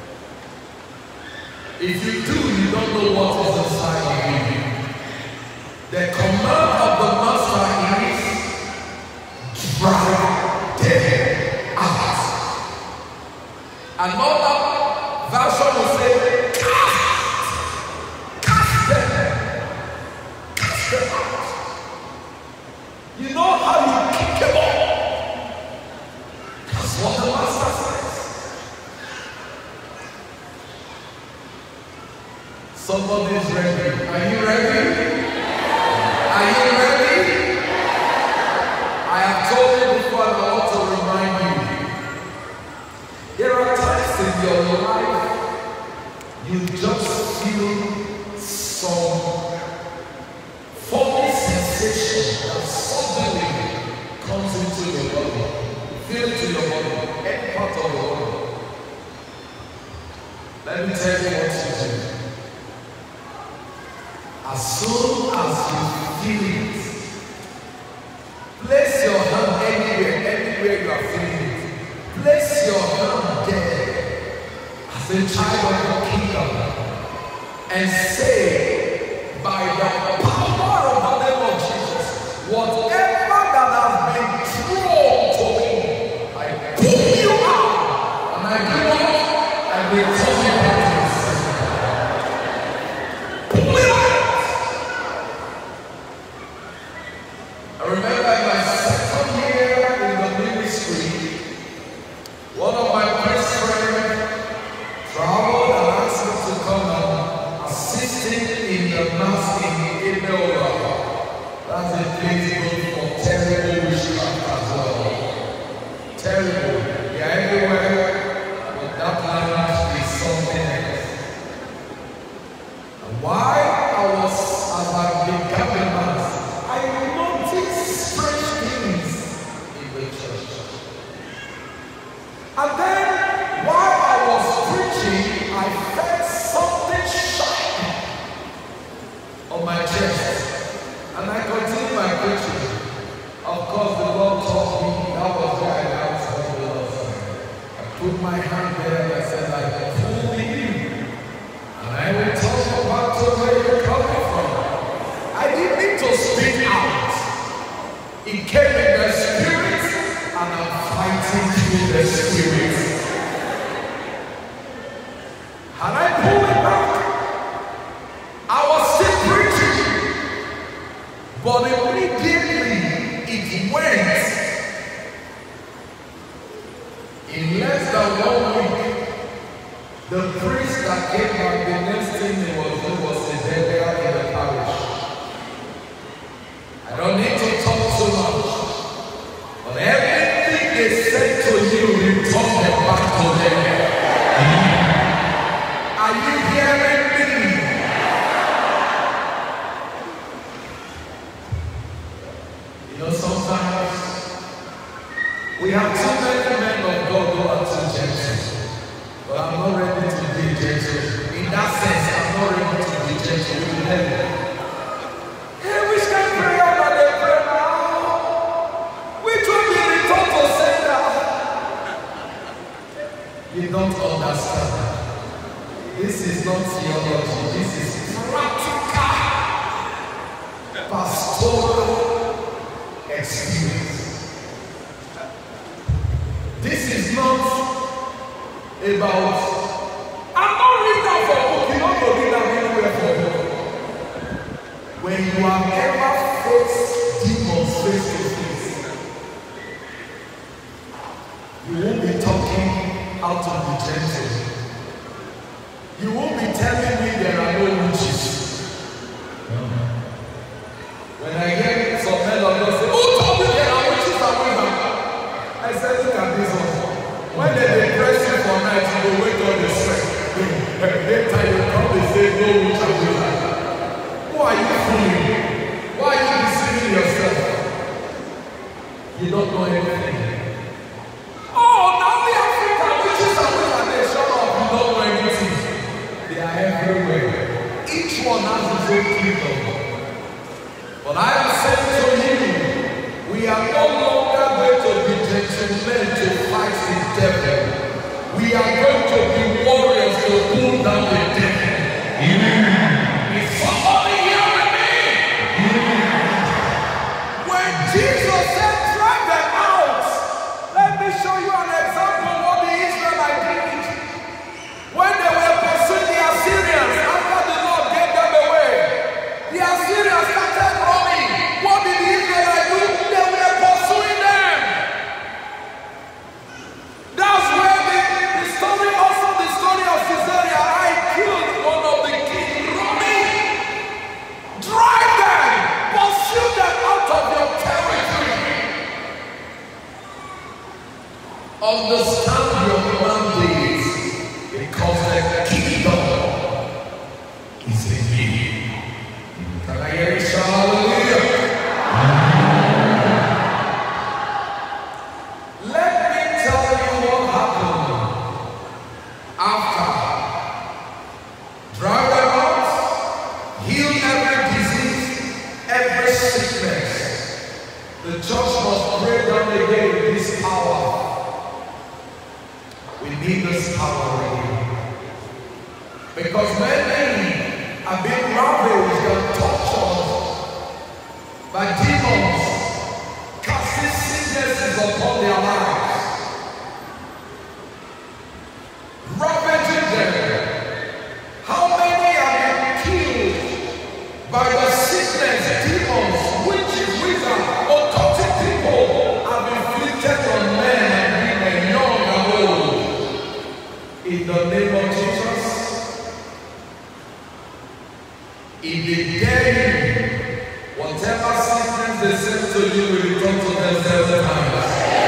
If you do, you don't know what is inside of you. The command of the master is drive them out. Another version will say, cast them out. You know how you kick them off. That's what the master says. Somebody is ready. Are you ready? Are you ready? I have told you before and I want to remind you. There are times in your life you just feel some funny sensation that suddenly comes into your body. Feel it to your body, any part of your body. Let me tell you what to do. As soon as you feel it, place your hand anywhere you are feeling it. Place your hand there as a child of the kingdom and say, by the power of the name of Jesus, whatever that has been thrown to me, I pull you out and I give up and return it back to the center. Pull it out. I remember in my second year in the ministry, one of my best friends traveled and asked me to come and assist him in the mass in Ibeola. That's a place known for terrible witchcraft as well. Terrible. They are everywhere, but that language is something else. And why I was, as I became a mass, I noticed strange things in the church. And then, while I was preaching, I felt something shine on my chest. And I continued my preaching. Of course, the Lord taught me, that was where I asked for the Lord. I put my hand there and I said, I pull me in. And I will tell you back to where you're coming from. I didn't need to speak out. It came in the spirit, and I'm fighting through the spirit. And I pulled it back. I was still preaching, but immediately it went. In less than 1 week, will tell you. Hey, which kind of prayer that they pray now? Which one be returned to sender? You don't understand. This is not theology. This is practical pastoral experience. This is not about. I'm not reading that for book. You don't go read that anywhere for book. When you have ever faced demons face to face, you won't be talking out of the gentle. You won't be telling me there are no witches. When I hear some men of God say, "Who told me there are witches and women?" I said, "Look at this one. When they depress you for night, you will wake up the strength. Later you come and say, no witch and women. Who are you fooling? Why are you deceiving yourself? You don't know anything." Oh, now the African witches and women, they shut up. You don't know anything. They are everywhere. Each one has his own kingdom. But I am saying to you, we are no longer going to be gentlemen to fight the devil. We are going to be warriors to pull down the devil. Amen. Is somebody hearing me? Amen. When Jesus said, "Drive them out," let me show you an example of what the Israelites did. When they were pursuing the Assyrians, after the Lord gave them away, the Assyrians started running. What did the Israelites do? They were pursuing them. That's where the story, also the story of Caesarea, I killed one of the kings running. Drive them, pursue them out of your territory. Understand your mandate, because the kingdom is in you. Can I hear you shout hallelujah? Let me tell you what happened after. Drive them out, heal every disease, every sickness. The church must pray down again this power. We need this power again. Because many have been ravaged and tortured by demons, casting sicknesses upon their lives, ravaging them. How many have been killed by the sickness, demons, witches, wizards, occultic people have inflicted on men and women, young and old? In the name of Jesus, if they dare you, whatever sickness they send to you will return to them 7 times.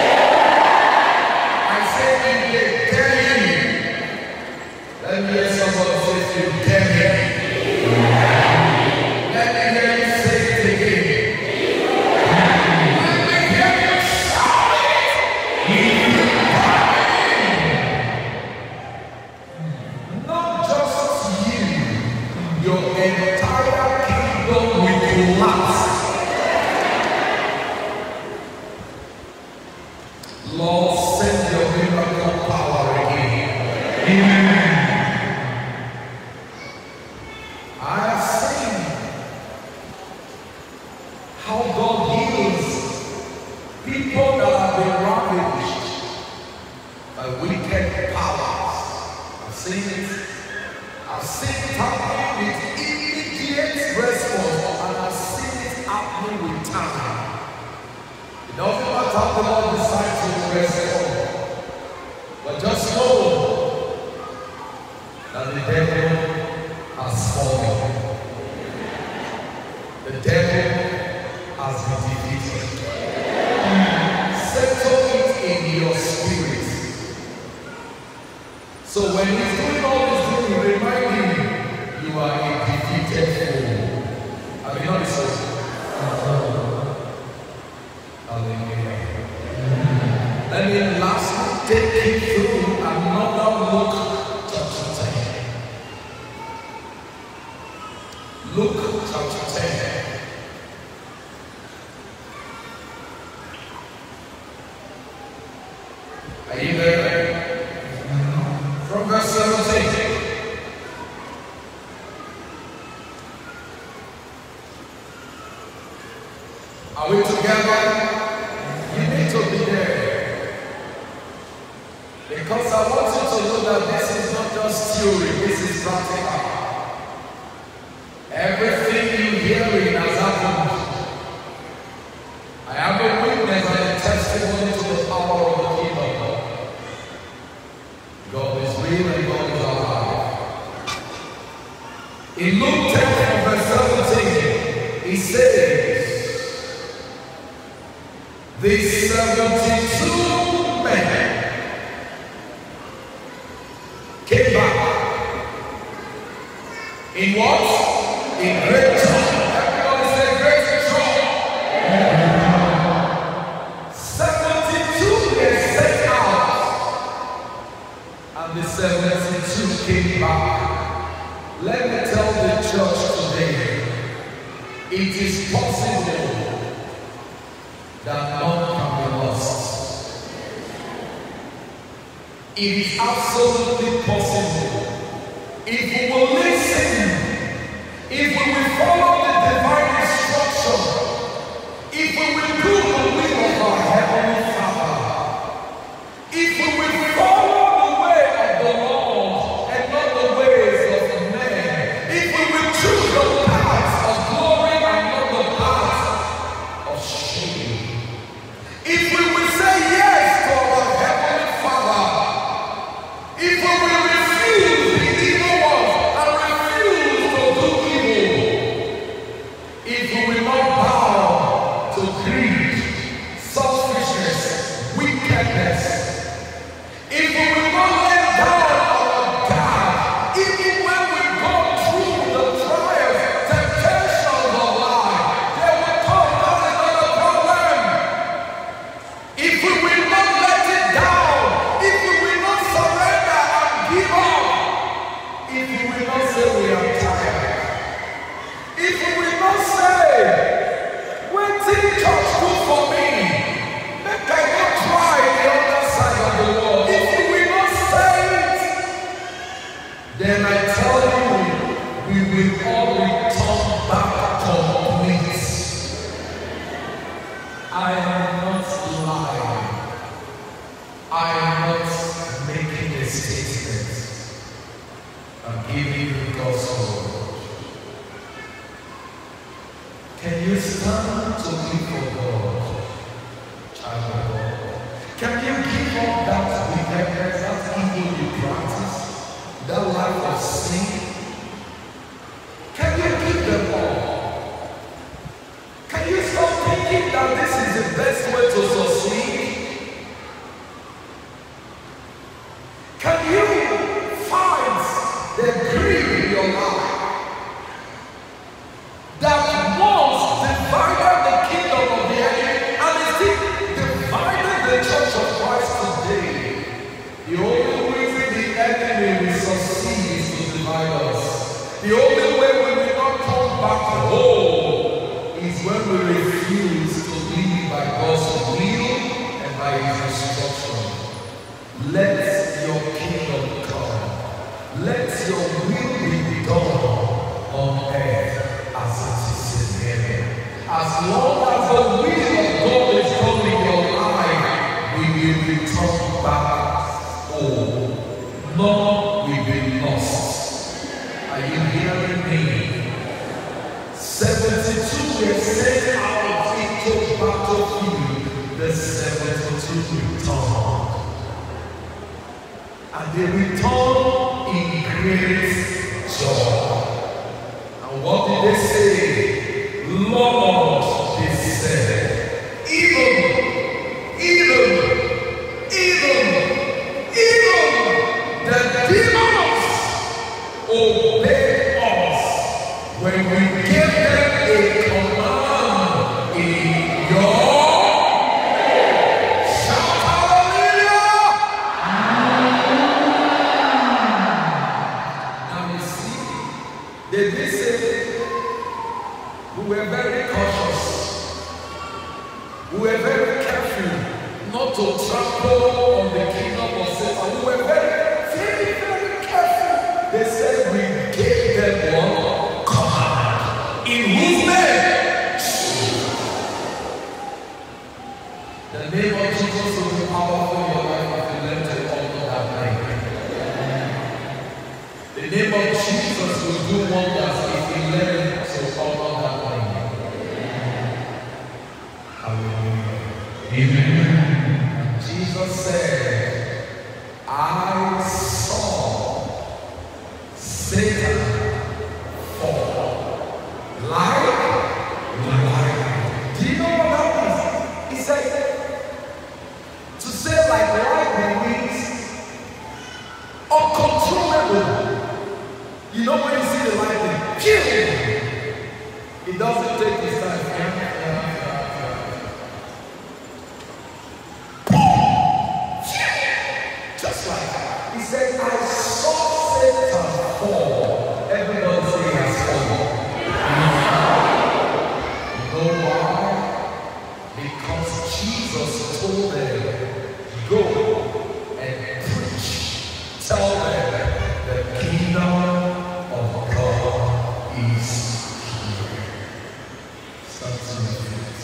I say, if they dare you, let me hear somebody say, if you dare me. Let me hear you say it again. Let me hear you shout it. Not just you, your entire kingdom will collapse. Lord, send your miracle power again. Amen. I have seen how God heals people that have been ravaged by wicked powers. I've seen it. I've seen it happening with immediate response, and I've seen it happening with time. It doesn't matter how the Lord decides to respond, but just know that the devil has fallen. The devil has been defeated. Settle it in your spirit. So when he's doing all this thing, remind him you are a defeated foe. I mean, not so. Hallelujah. Let me lastly take you through another Luke chapter 10. Luke chapter 10. Are you there? From verse 17. Are we together? You need to be there. Because I want you to know that this is not just theory, this is practical. Everything you hearing has happened. I am a witness and a testimony to the power of the kingdom. God is real and God is alive. In Luke 10 verse 17, he says, these 72 men came back in what? In great joy. Everybody say great joy. 72 were sent out, and the 72 came back. Let me tell the church today, it is possible that none can be lost. It is absolutely possible if we will listen. If we will follow the divine instruction, if we will do the will of our Heavenly Father, if we will follow the way of the Lord and not the ways of men, if we will choose the paths of glory and not the paths of shame, if we will say yes to our Heavenly Father, if we will refuse the evil ones and refuse to do evil, if we will not bow to greed, selfishness, wickedness, if we will not let down our guard, even when we go through the trials, temptations of life, they will come, that is not a problem. If we will not let it down, if we will not surrender and give up, if we will not say we are tired, if we will not say, waiting church do for me, make I not try the other side of the world. If we will not say it, then I tell you, we will all return back complete. I am not lying. I am not making a statement. I'm giving you the gospel. Can you stand to live for God, child of God? Can you give up that wickedness, that evil you practice, that life of sin? Can you give them all? Can you stop thinking that this is the best way to succeed? Can you find the greed in your life that once divided the kingdom of the enemy and is still divided the church of Christ today? The only reason the enemy will succeed is to divide us. The only way we will not come back whole is when we refuse to live by God's will and by His instruction. Let your kingdom come. Let your will be done on earth as it is in heaven. As long as the will of God is done in your life, we will return back home. None will be lost. Are you hearing me? 72 were sent out into battlefield. The 72 returned. And they returned in great joy. And what did they say? Lord, they said, even the demons obey us when we give them a command in your shout hallelujah. Now you see, they say were very cautious. We were very careful not to trample on the kingdom of Satan. We were very, very, very careful. They said we gave them one command. In whose name? The name of Jesus will be powerful in your life if you learn to honor that name. The name of Jesus will do wonders if you learn to honor that name. Hallelujah. Amen. Jesus said, I saw Satan fall like lightning. Do you know what that means? He said, to say like lightning means uncontrollable. You know when you see the lightning, it doesn't take his time. Just like that. He said, I saw Satan fall. Everybody say he has fallen. You know why? Because Jesus told them, go and preach. Tell them the kingdom of God is here. Something like this.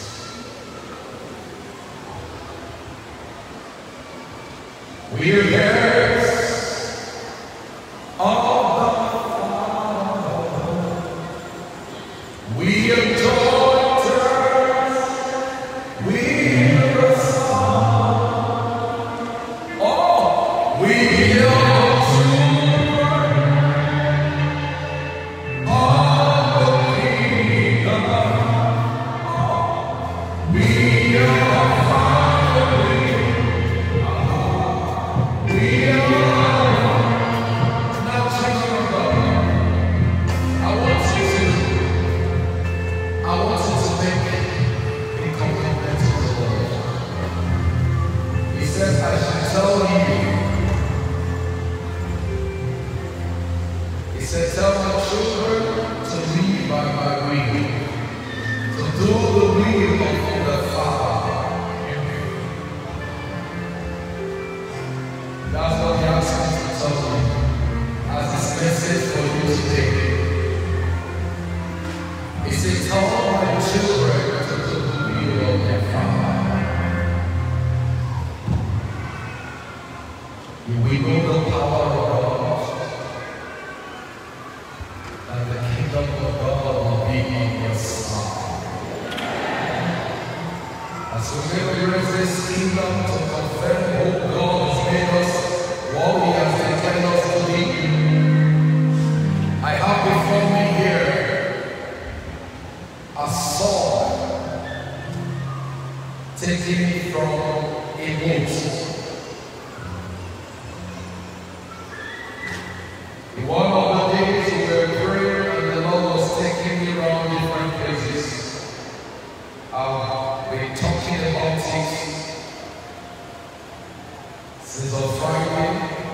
We're heirs of the Father. We are daughters. We are the Son. Oh, we are children of the kingdom. Oh, we are family. We are now children of God. I want you to make a commitment to the Lord. He says, I should tell you. He said, tell my children to live by my will, to do the will of the Father. That's what he asked me to tell you as his message for you today. He said, tell my children to do the will of their Father. You will know the power of God, and the kingdom of God will be on your side. As we embrace this kingdom to confirm who God has made us, what He has declared us to be, I have before me here a sword taken from a boat. In one of the days we were praying and the Lord was taking me around different places. I've been talking about it since on Friday.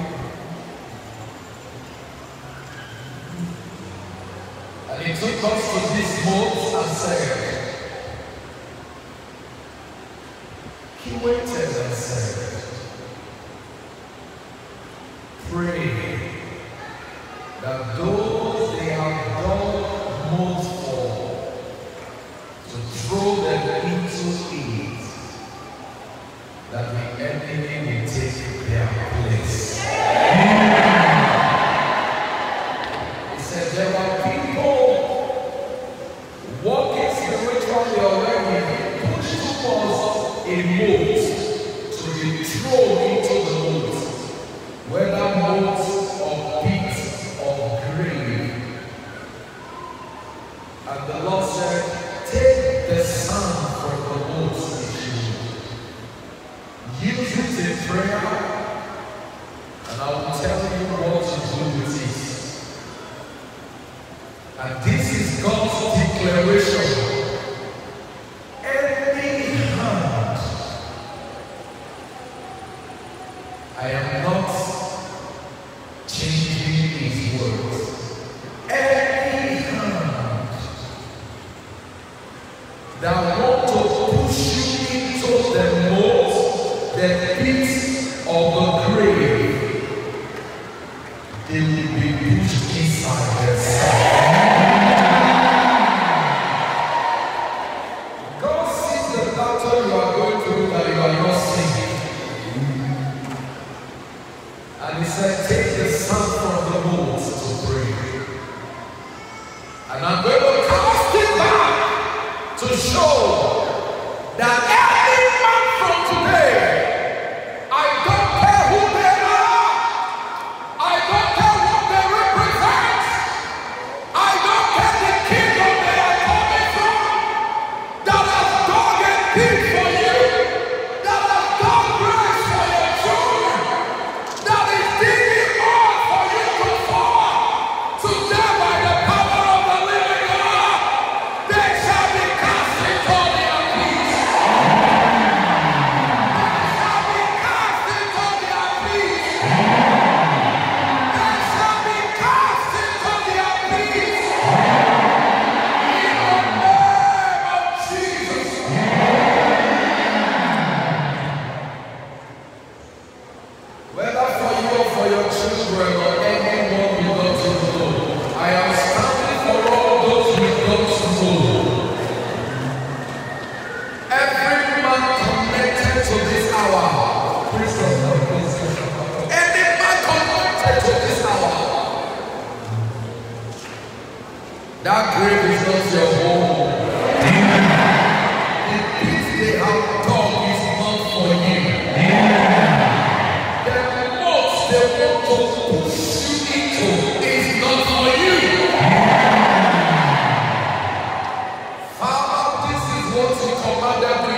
And He took us to this boat and said, He waited and said, pray that those they have done most for, to throw them into it, that the enemy will take their place. He said there are people walking spiritually already, pushed towards a moat to be thrown into the moat, whether moat of pit or grave. And the Lord said, take the sand from the moat issue, use it in prayer, and I will tell you what to do with it. And this is God's declaration. Any hand, I am not changing His words. Any hand that want to push you into the moat, the pit of the grave, they will be pushed inside themselves. God sees the battle you are going through that you are not seeing. And he said, take the sand from the moat to pray. And I'm going to cast it back to show that every man from today, I don't care who they are, I don't care what they represent, I don't care the kingdom they are coming from, that has done a thing for you, that has done grace for your children, that is digging on for you to fall. Today, by the power of the living God, they shall be cast into the abyss. They shall be cast into the abyss. They shall be cast into the abyss. In the name of Jesus. Whether for you or for your children or anyone you don't know, I am standing for all those we don't know. Every man connected to this hour, any man connected to this hour, that grave is not your home. The pit they have dug is not for you. The moat they want to push you into is not for you. Father, this is what you commanded me.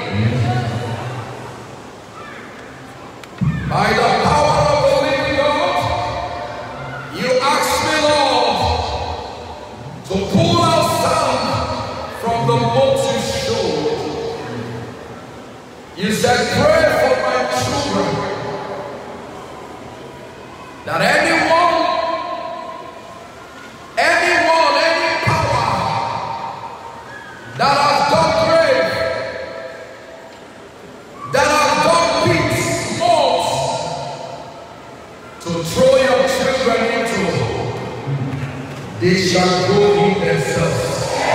By the power of the living God, you asked me, Lord, to pull out sand from the moat you showed. You said, pray for my children, that any power that has done grave, that has done pits, moats, to throw your children into, they shall go in themselves.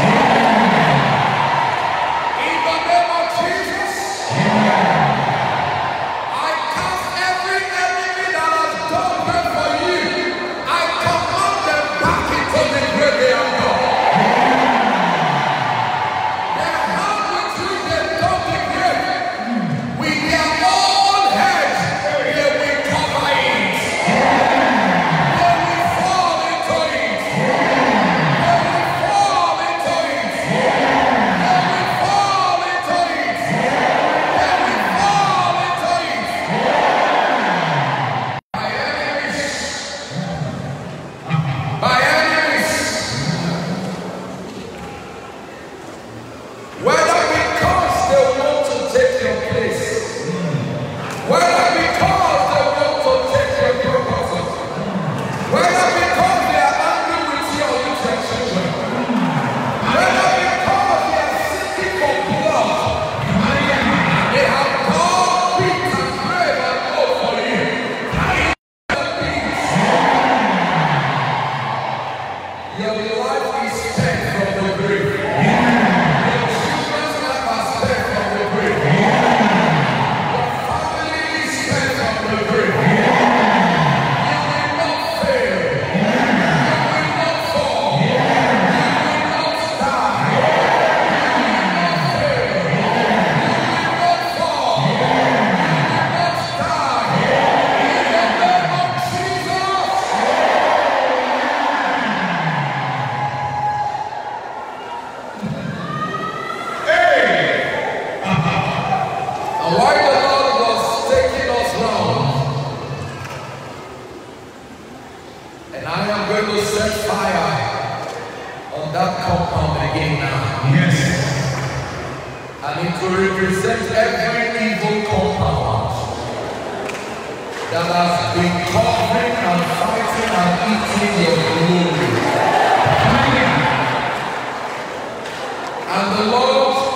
In the name of Jesus, I cast every enemy that has done great for you. I command them back into the grave they are gone. Their hand with which they dug the grave, with their own heads, they will cover it. They will fall into it. They will fall into it. They will fall into it. They will fall into it. My enemies, whether because they want to take your place, whether because they want to take your proposal, whether because they are angry with you or with your children, whether because they are seeking for blood, they have dug pit and grave and hope for you. Your life is spent from the grave. Your children's life are spent from the grave. Your family is spent from the grave. You will not fail. You will not fall. You will not die. You will not fail. You will not fall. You will not die. In the name of Jesus. And while the Lord was taking us round, and I am going to set fire on that compound again now. Yes. And it will represent every evil compound that has been covering and fighting and eating your glory. And the Lord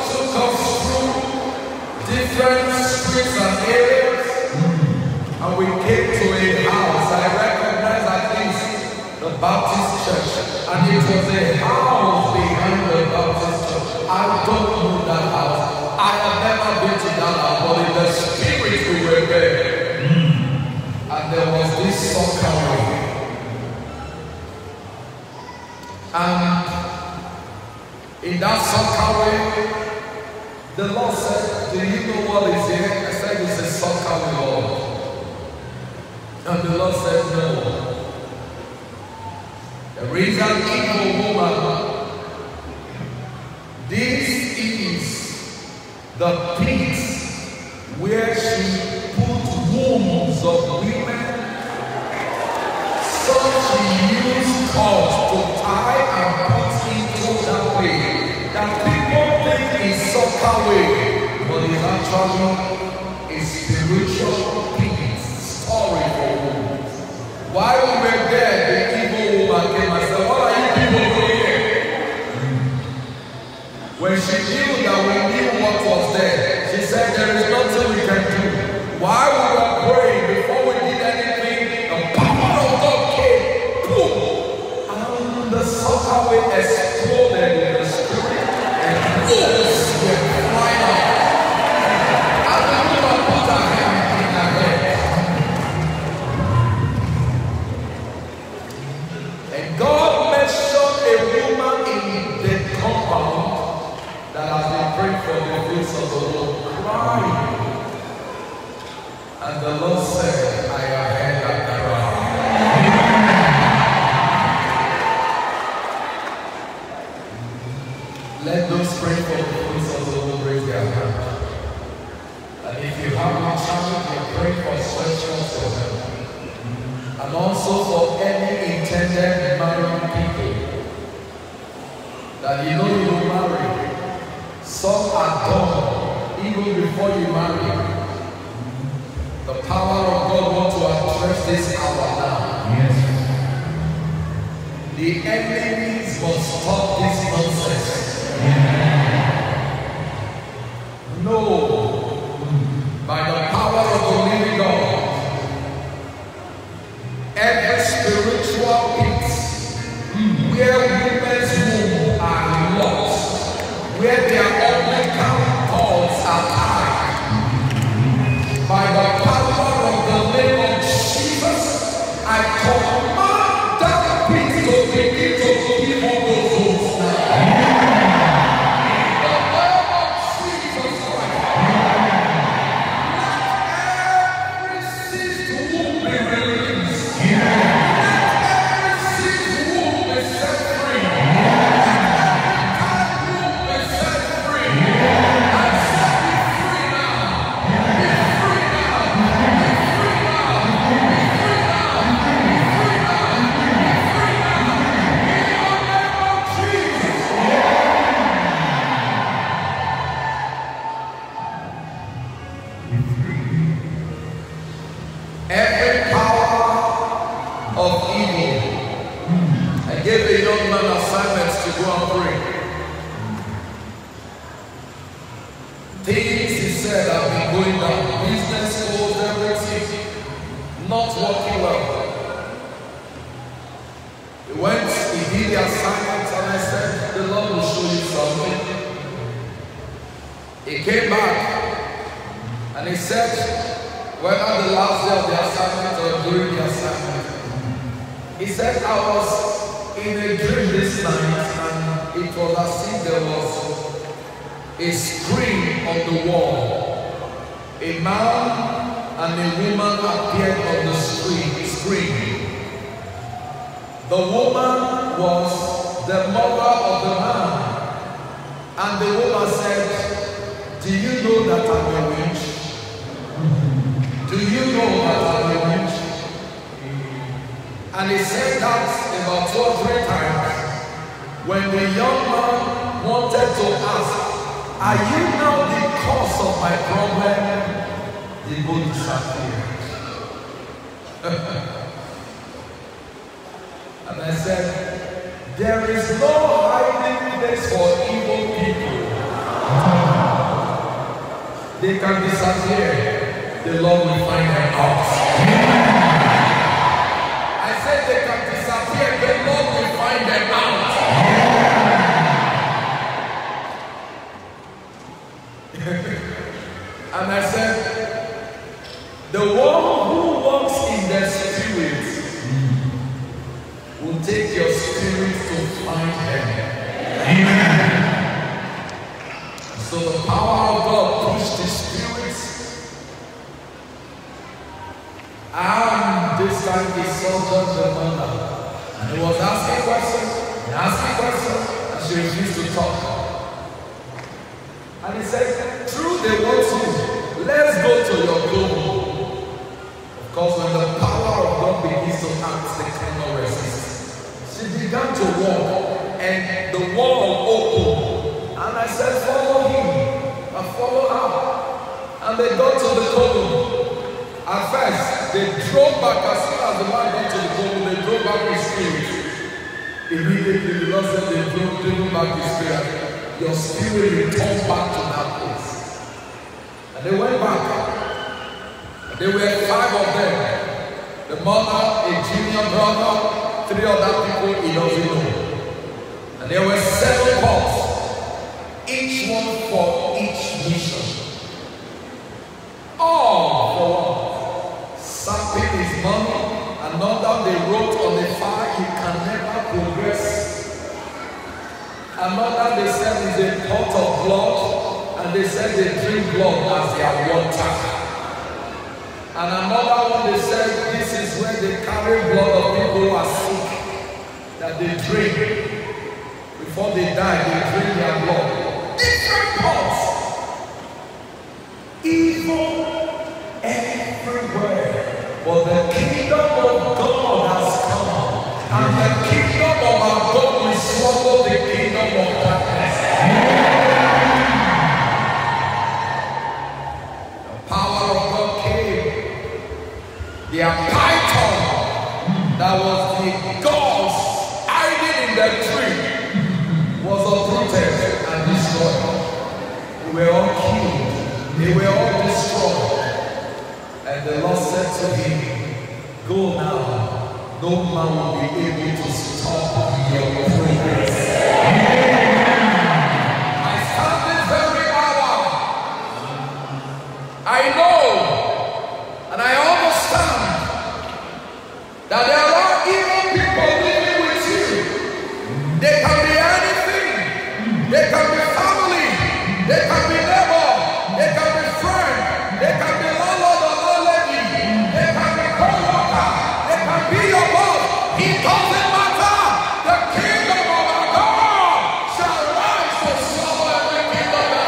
streets and areas, and we came to a house. I recognized at least the Baptist church, and it was a house behind the Baptist church. I don't know that house. I have never been to that house, but in the spirit we were there. And there was this soccer ring. And in that soccer ring, the Lord said, do you know what is here? I said, it's a soccer ring, Lord. And the Lord said, no. There is an evil woman. This is the pit where she put wombs of women. So she used cords to tie and put into that way. That people think is soccer way, but it's actually a spiritual pit story for wombs. While we were there, the evil woman came and said, what are you people doing here? When she knew that we knew what was there, she said, there is nothing we can do. While we were praying, before we did anything, the power of God came, boom, and the soccer way exploded in the spirit, and wolves were flying out. And the woman put her hand in her head. And God mentioned a woman in the compound that has been praying for the face of the Lord, crying. And the Lord said, I have heard that cry. Let those praying for the face of the Lord raise their hand. And if you have a child, you pray for special for them. And also for any intended married people. That you know you will marry. Some are done even before you marry. The power of God wants to address this hour now. Yes. The enemies must stop this nonsense. No. By the power of the living God, every spiritual pit where women's womb are locked, where their umbilical cords are tied, by the power of the name of Jesus, I command that pit to begin to give up those wounds now. The name of Jesus Christ. Let every seized womb be released. Let every seized womb be set free. Let every womb be set free. And set me free now. Be free now. Be free now. Be free now. Be free now. Be free now. In the name of Jesus. Every power of evil. I gave a young man assignments to go and pray. Things he said have been going down. Business goals, everything. Not working well. He went, he did the assignment, and I said, the Lord will show you something. He came back and he said, whether the last day of the assignment or during the assignment, he said, I was in a dream this night, and it was as if there was a screen on the wall. A man and a woman appeared on the screen. The woman was the mother of the man, and the woman said, do you know that I'm a witch? Do you know that I'm a witch? And he said that about 2 or 3 times. When the young man wanted to ask, are you now the cause of my problem? The boy disappeared. And I said, there is no hiding place for evil people. They can disappear. The Lord will find them out. I said they can disappear. The Lord will find them out. And I said, the one who walks in the Spirit will take your spirit to find them. Amen. So the power of God pushed the Spirit. And this time he saw Judge Amanda. And he was asking questions, and she refused to talk. And he said, true, they want to. Let's go to your goal. Of course, when the power of God begins to act, they cannot resist. She began to walk, and the wall opened. And I said, follow him. I follow her. And they got to the goal. At first, they drove back. As soon as the man got to the goal, they drove back his spirit. Immediately, the Lord said they drove back his spirit. Your spirit returned back to that place. And they went back. And there were 5 of them. The mother, a junior brother, 3 other people he doesn't know. And there were 7 pots, each one for each mission. All for what? Sapping his money. Another they wrote on the fire, you can never progress. Another they said is a pot of blood, and they said they drink blood as their water. And another one they said this is where they carry blood of people who are sick, that they drink. Before they die, they drink their blood. Different pots. Evil everywhere. But the kingdom of God has come. And the kingdom of our God will swallow the kingdom of darkness. The power of God came. The python that was the gods hiding in the tree was uprooted and destroyed. They were all killed. They were all destroyed. And the Lord said to him, go now. No man will be able to stop your progress. I stand this very hour. I know and I understand that there are evil people living with you. They can be anything. They can be family. They can be neighbor. They can be friend. They can be landlord or landlady. They can be co-worker. They can be your boss. It doesn't matter. The kingdom of our God shall rise to swallow every kingdom that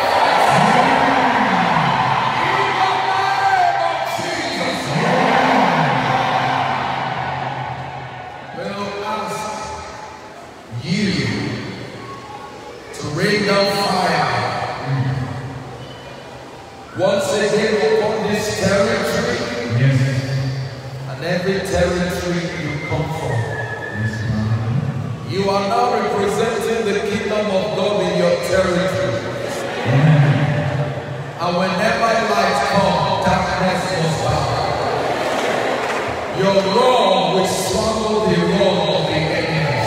fights. In the name of Jesus. Will ask you to rain down fire once again upon this territory. Yes. And every territory you come from. Yes, You are now representing the kingdom of God in your territory. And whenever light comes, darkness must bow. Your wrong will swallow the wrong of the enemy.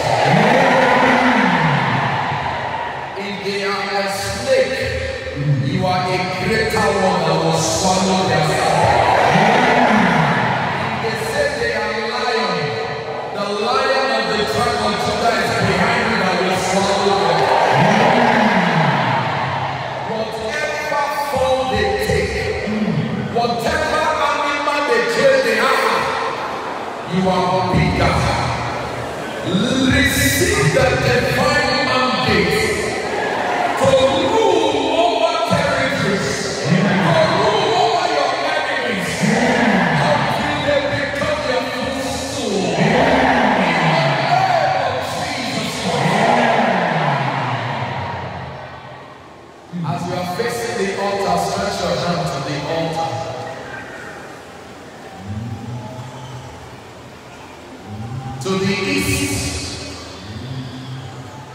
If they are a snake, you are a greater one that will swallow their soul. If they say they are lion, the lion of the tribe of Judah is behind you that will swallow them. Whatever form they take, whatever animal they claim they are, you are bigger. Receive the divine mandate to rule over territories, to rule over your enemies, until they become your footstool. In the name of Jesus Christ. As you are facing the altar, stretch your hand to the altar. To the east,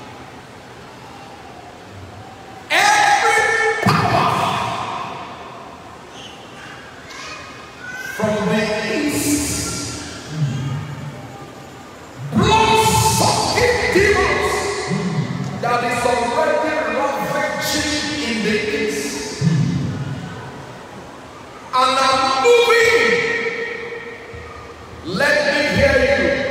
every power and I'm moving. Let me hear you.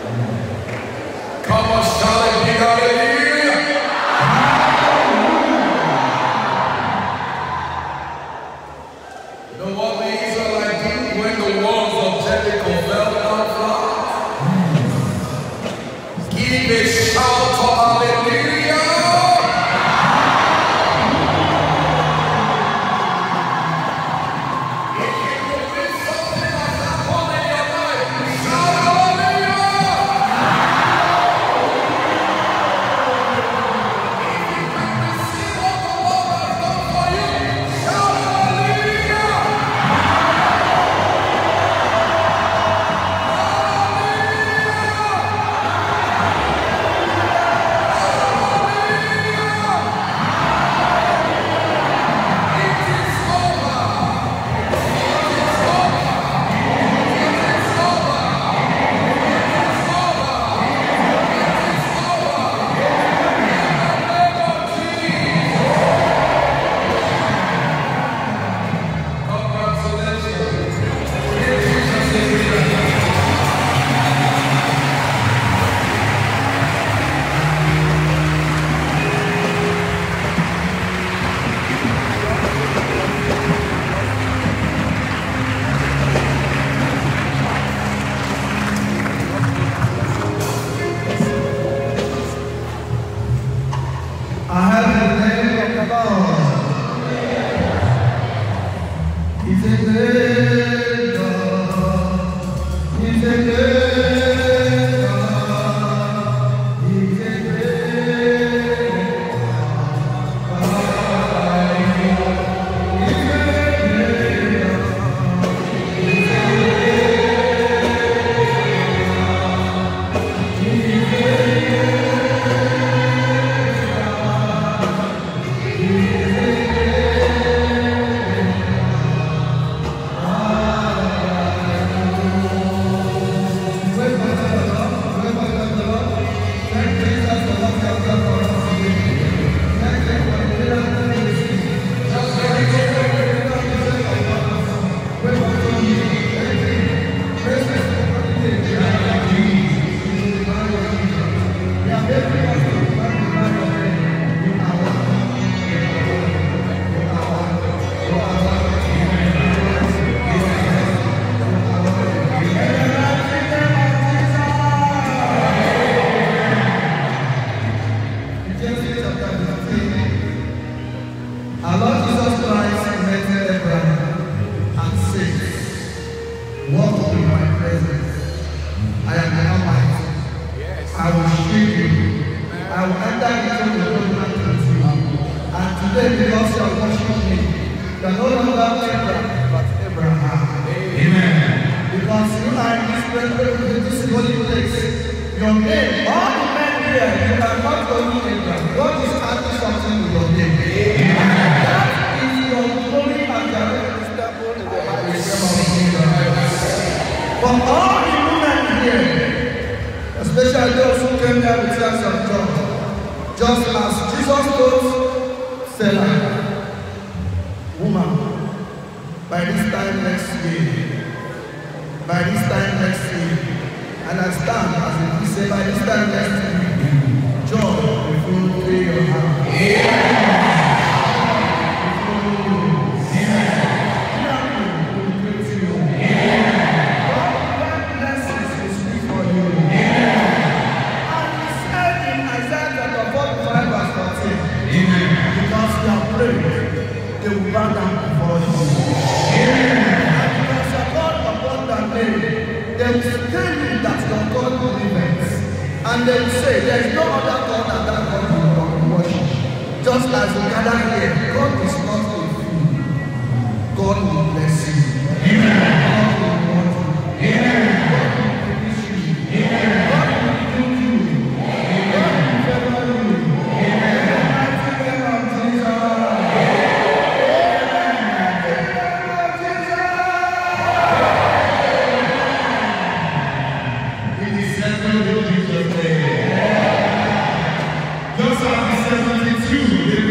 Come on, shout it, big hallelujah. You know what the Israelites did when the walls of Jericho fell down flat? Give a shout of hallelujah.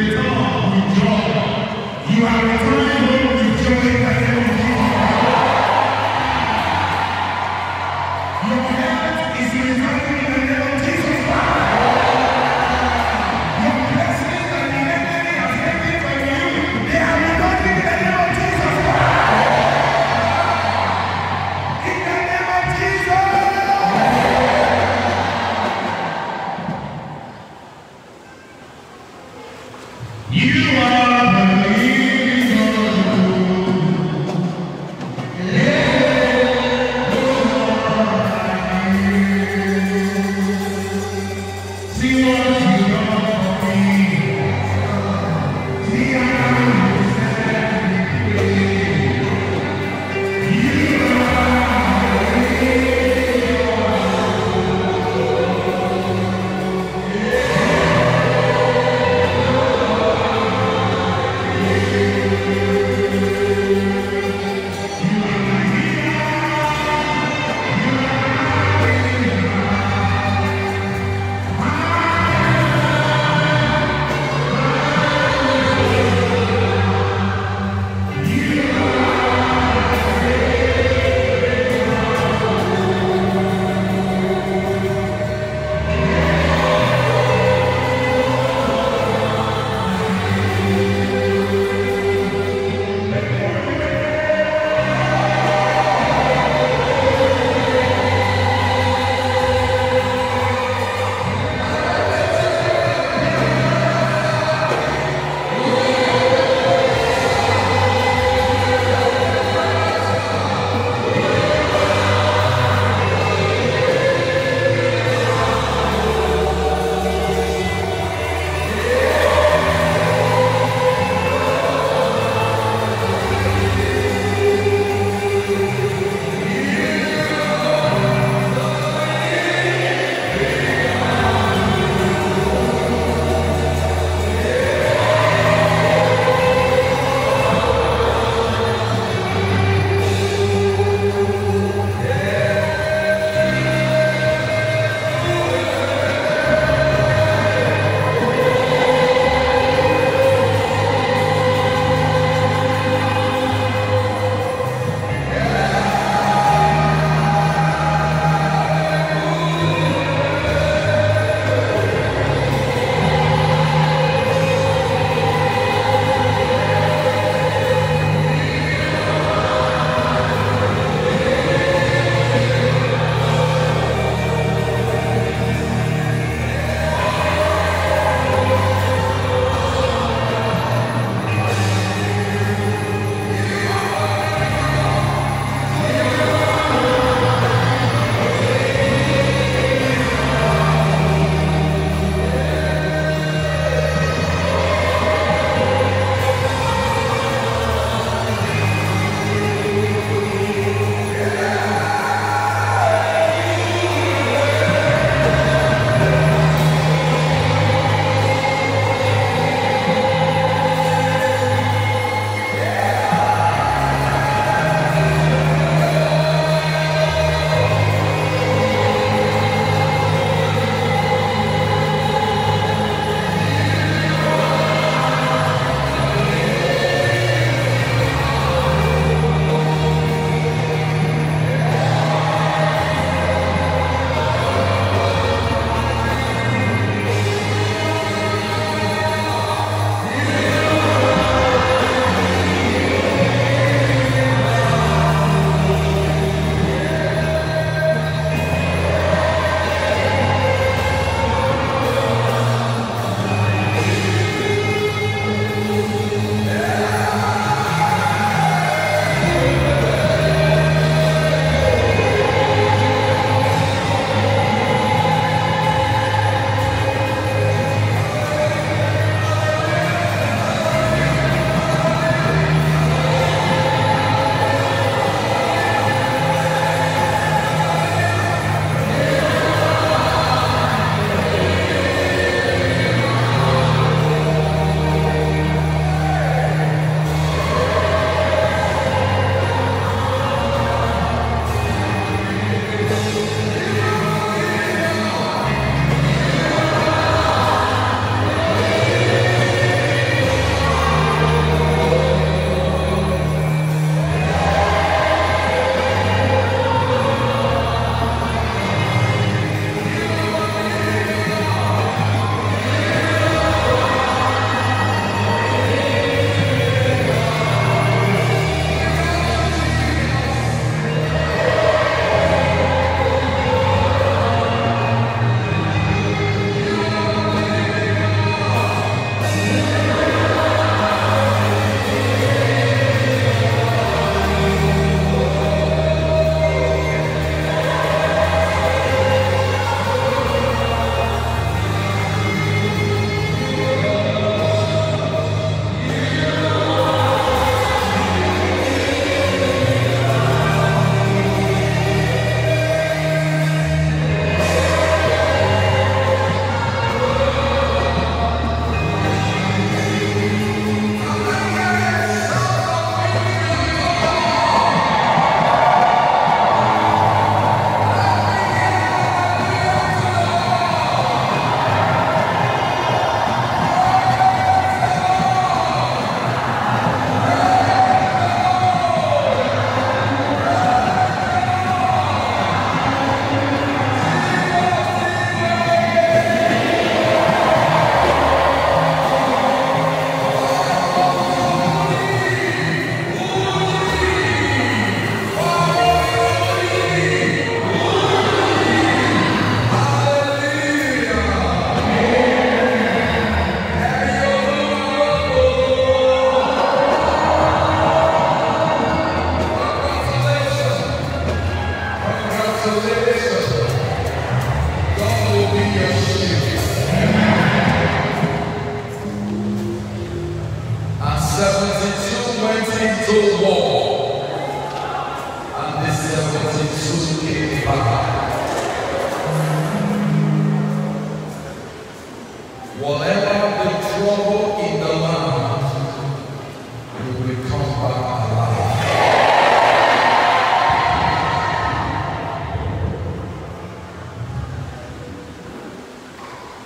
You are returning home with joy in the name of Jesus.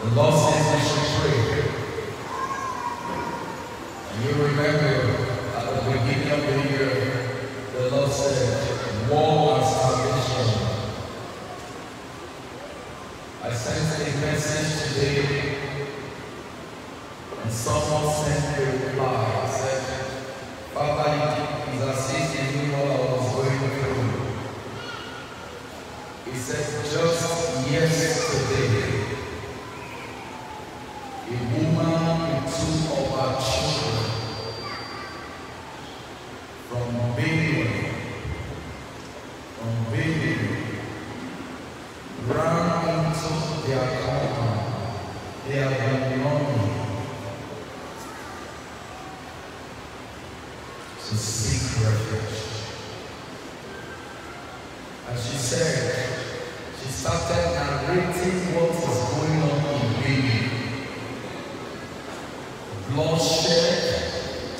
The Lord says we should pray. And you remember at the beginning of the year, the Lord said, war and salvation. I sent a message today, and someone sent a reply. I said, Father, it's as if you knew what I was going through. He said, just yesterday, a woman with two of her children from Benue ran into their compound. They have been running to seek refuge. And she said, she started narrating what is going on in Benue. Bloodshed,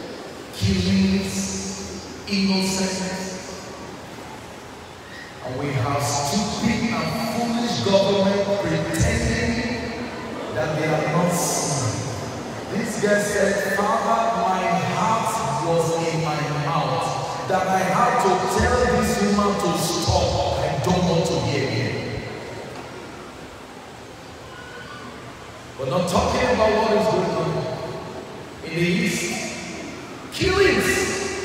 killings, innocence. And we have stupid and foolish government pretending that they are not seen. This girl said, Father, my heart was in my mouth, that I had to tell this woman to stop. I don't want to hear it. We're not talking about what is going on in the East. Killings.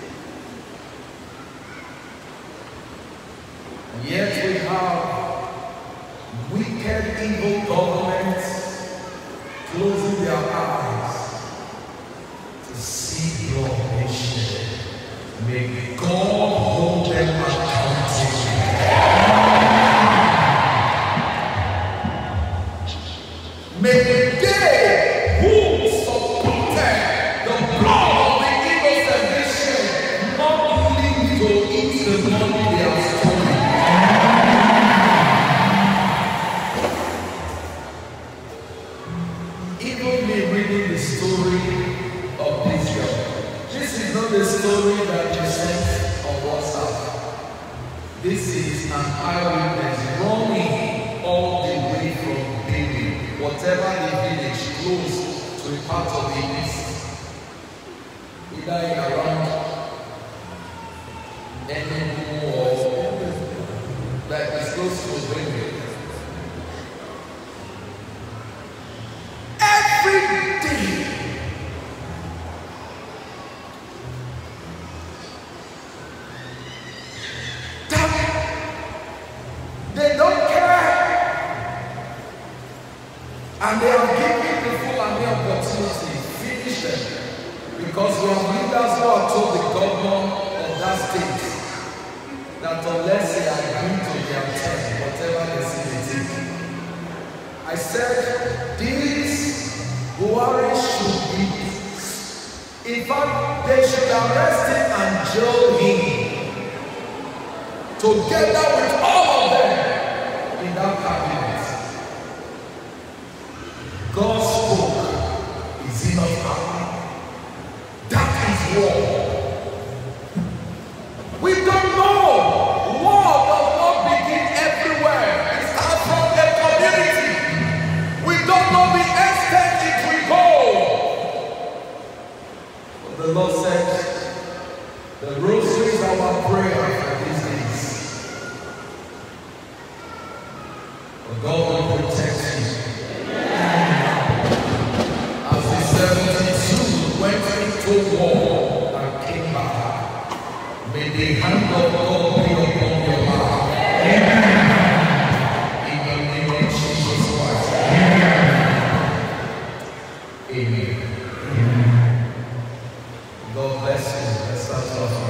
And yet we have wicked, evil governments closing their eyes to see blood being shed. May God hold them accountable. May they who supported the blood of the innocent nation not live to eat the money they have stolen. Even me reading the story of this girl. This is not the story that you sent on WhatsApp. This is an eyewitness running all the way from Benue, whatever the village close to a part of the East. We died around Enugu or that is close to Benue. Every day. They don't care. And they are giving the full and the opportunity. Finish them. Because we have leaders who have told the governor of that state that unless they agree to their term, whatever they say they take. I said, these Buhari should be, in fact, they should arrest him and jail him. Together with all of them in that cabinet. God spoke. Is he not happy? That is war. We don't know. War does not begin everywhere. It starts from the community. We don't know the extent it will go. But the Lord said, the rosary is our prayer for these days. But God will protect you. As the 72 went into war and came back, may the hand of God be upon your life. Amen. In the name of Jesus Christ. Amen. Amen. God bless you. Let's start off.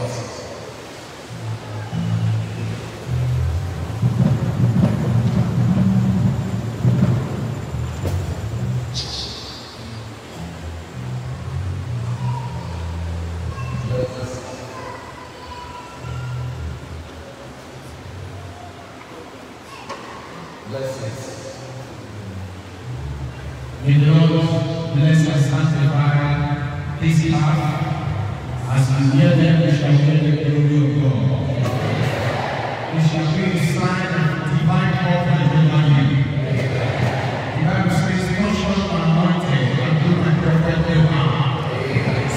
Blessings. May the Lord bless and sanctify this path. As we hear them, we shall hear the glory of God. We shall be a sign of divine help and divine. The Bible says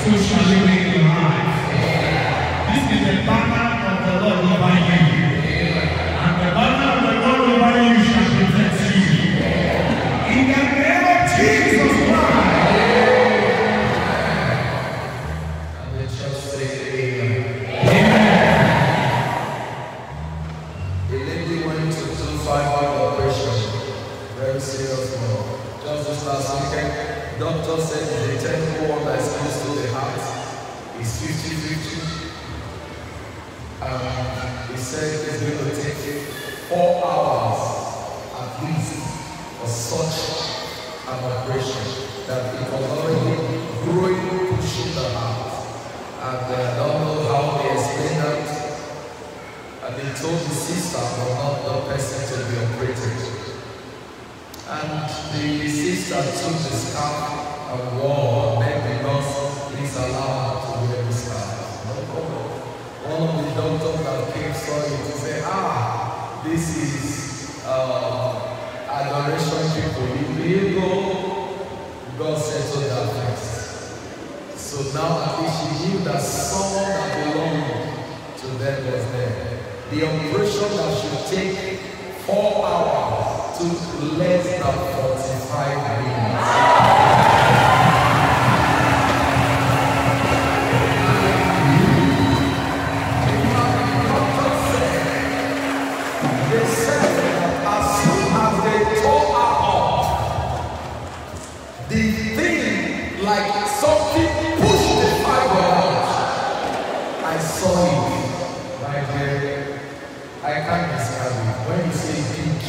so shall it be in your life. This is the banner of the Lord over you. And the banner of the Lord over you shall protect you. In the name of Jesus Christ. And the church say amen. A lady went to do 5-hour operation. Very serious one. Just this last weekend, doctor said the technical one that is close to the heart is 50-50. He said it's going to take 4 hours at least for such an operation. That it was already growing, pushing the heart. And I don't know how they explained that. And they told the sister, but not the person to be operated. And the sister took the scarf and wore and begged the nurse, please allow her to wear the scarf. No problem. One of the doctors that came saw it to say, this is adoration people. You go, God settled that first. So now at least she knew that someone that belonged to them was there. The operation that should take 4 hours took less than 45 minutes. They said that as soon as they tore her off, the thing like something pushed the fiber out. I saw it right there. I can't describe it. When you say big,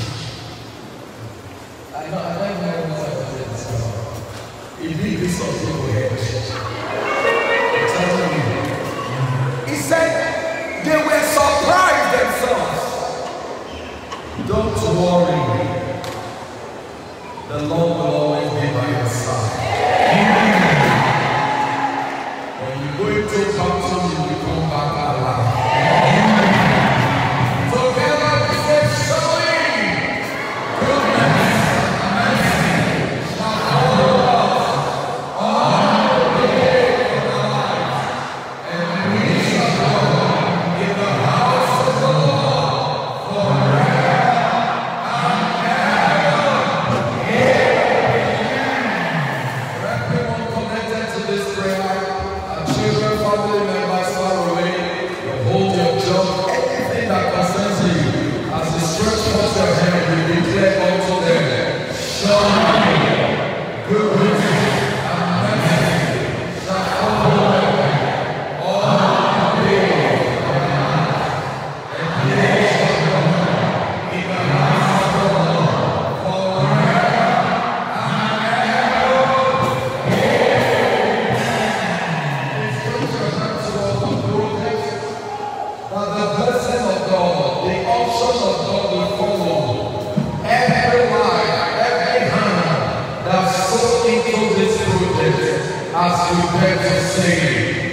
I don't know what I said. It big piece of people here. I'm telling you. He said they were surprised themselves. Don't worry. The Lord will always be by your side. When you go into battle, you will come back alive. Together we say, surely goodness and mercy shall follow us all the days of our lives, and we shall dwell in the house of the Lord forever and ever. Everyone connected to this prayer, our children, family members, far away, you hold your job, anything that concerns you, as you stretch forth your hand, we declare unto them, surely goodness and mercy shall follow them all the days of their lives, and they shall dwell in the house of the Lord forever and ever. That the blessing of God, the option of God will follow every life, every hand that sold into this project as we dare to say.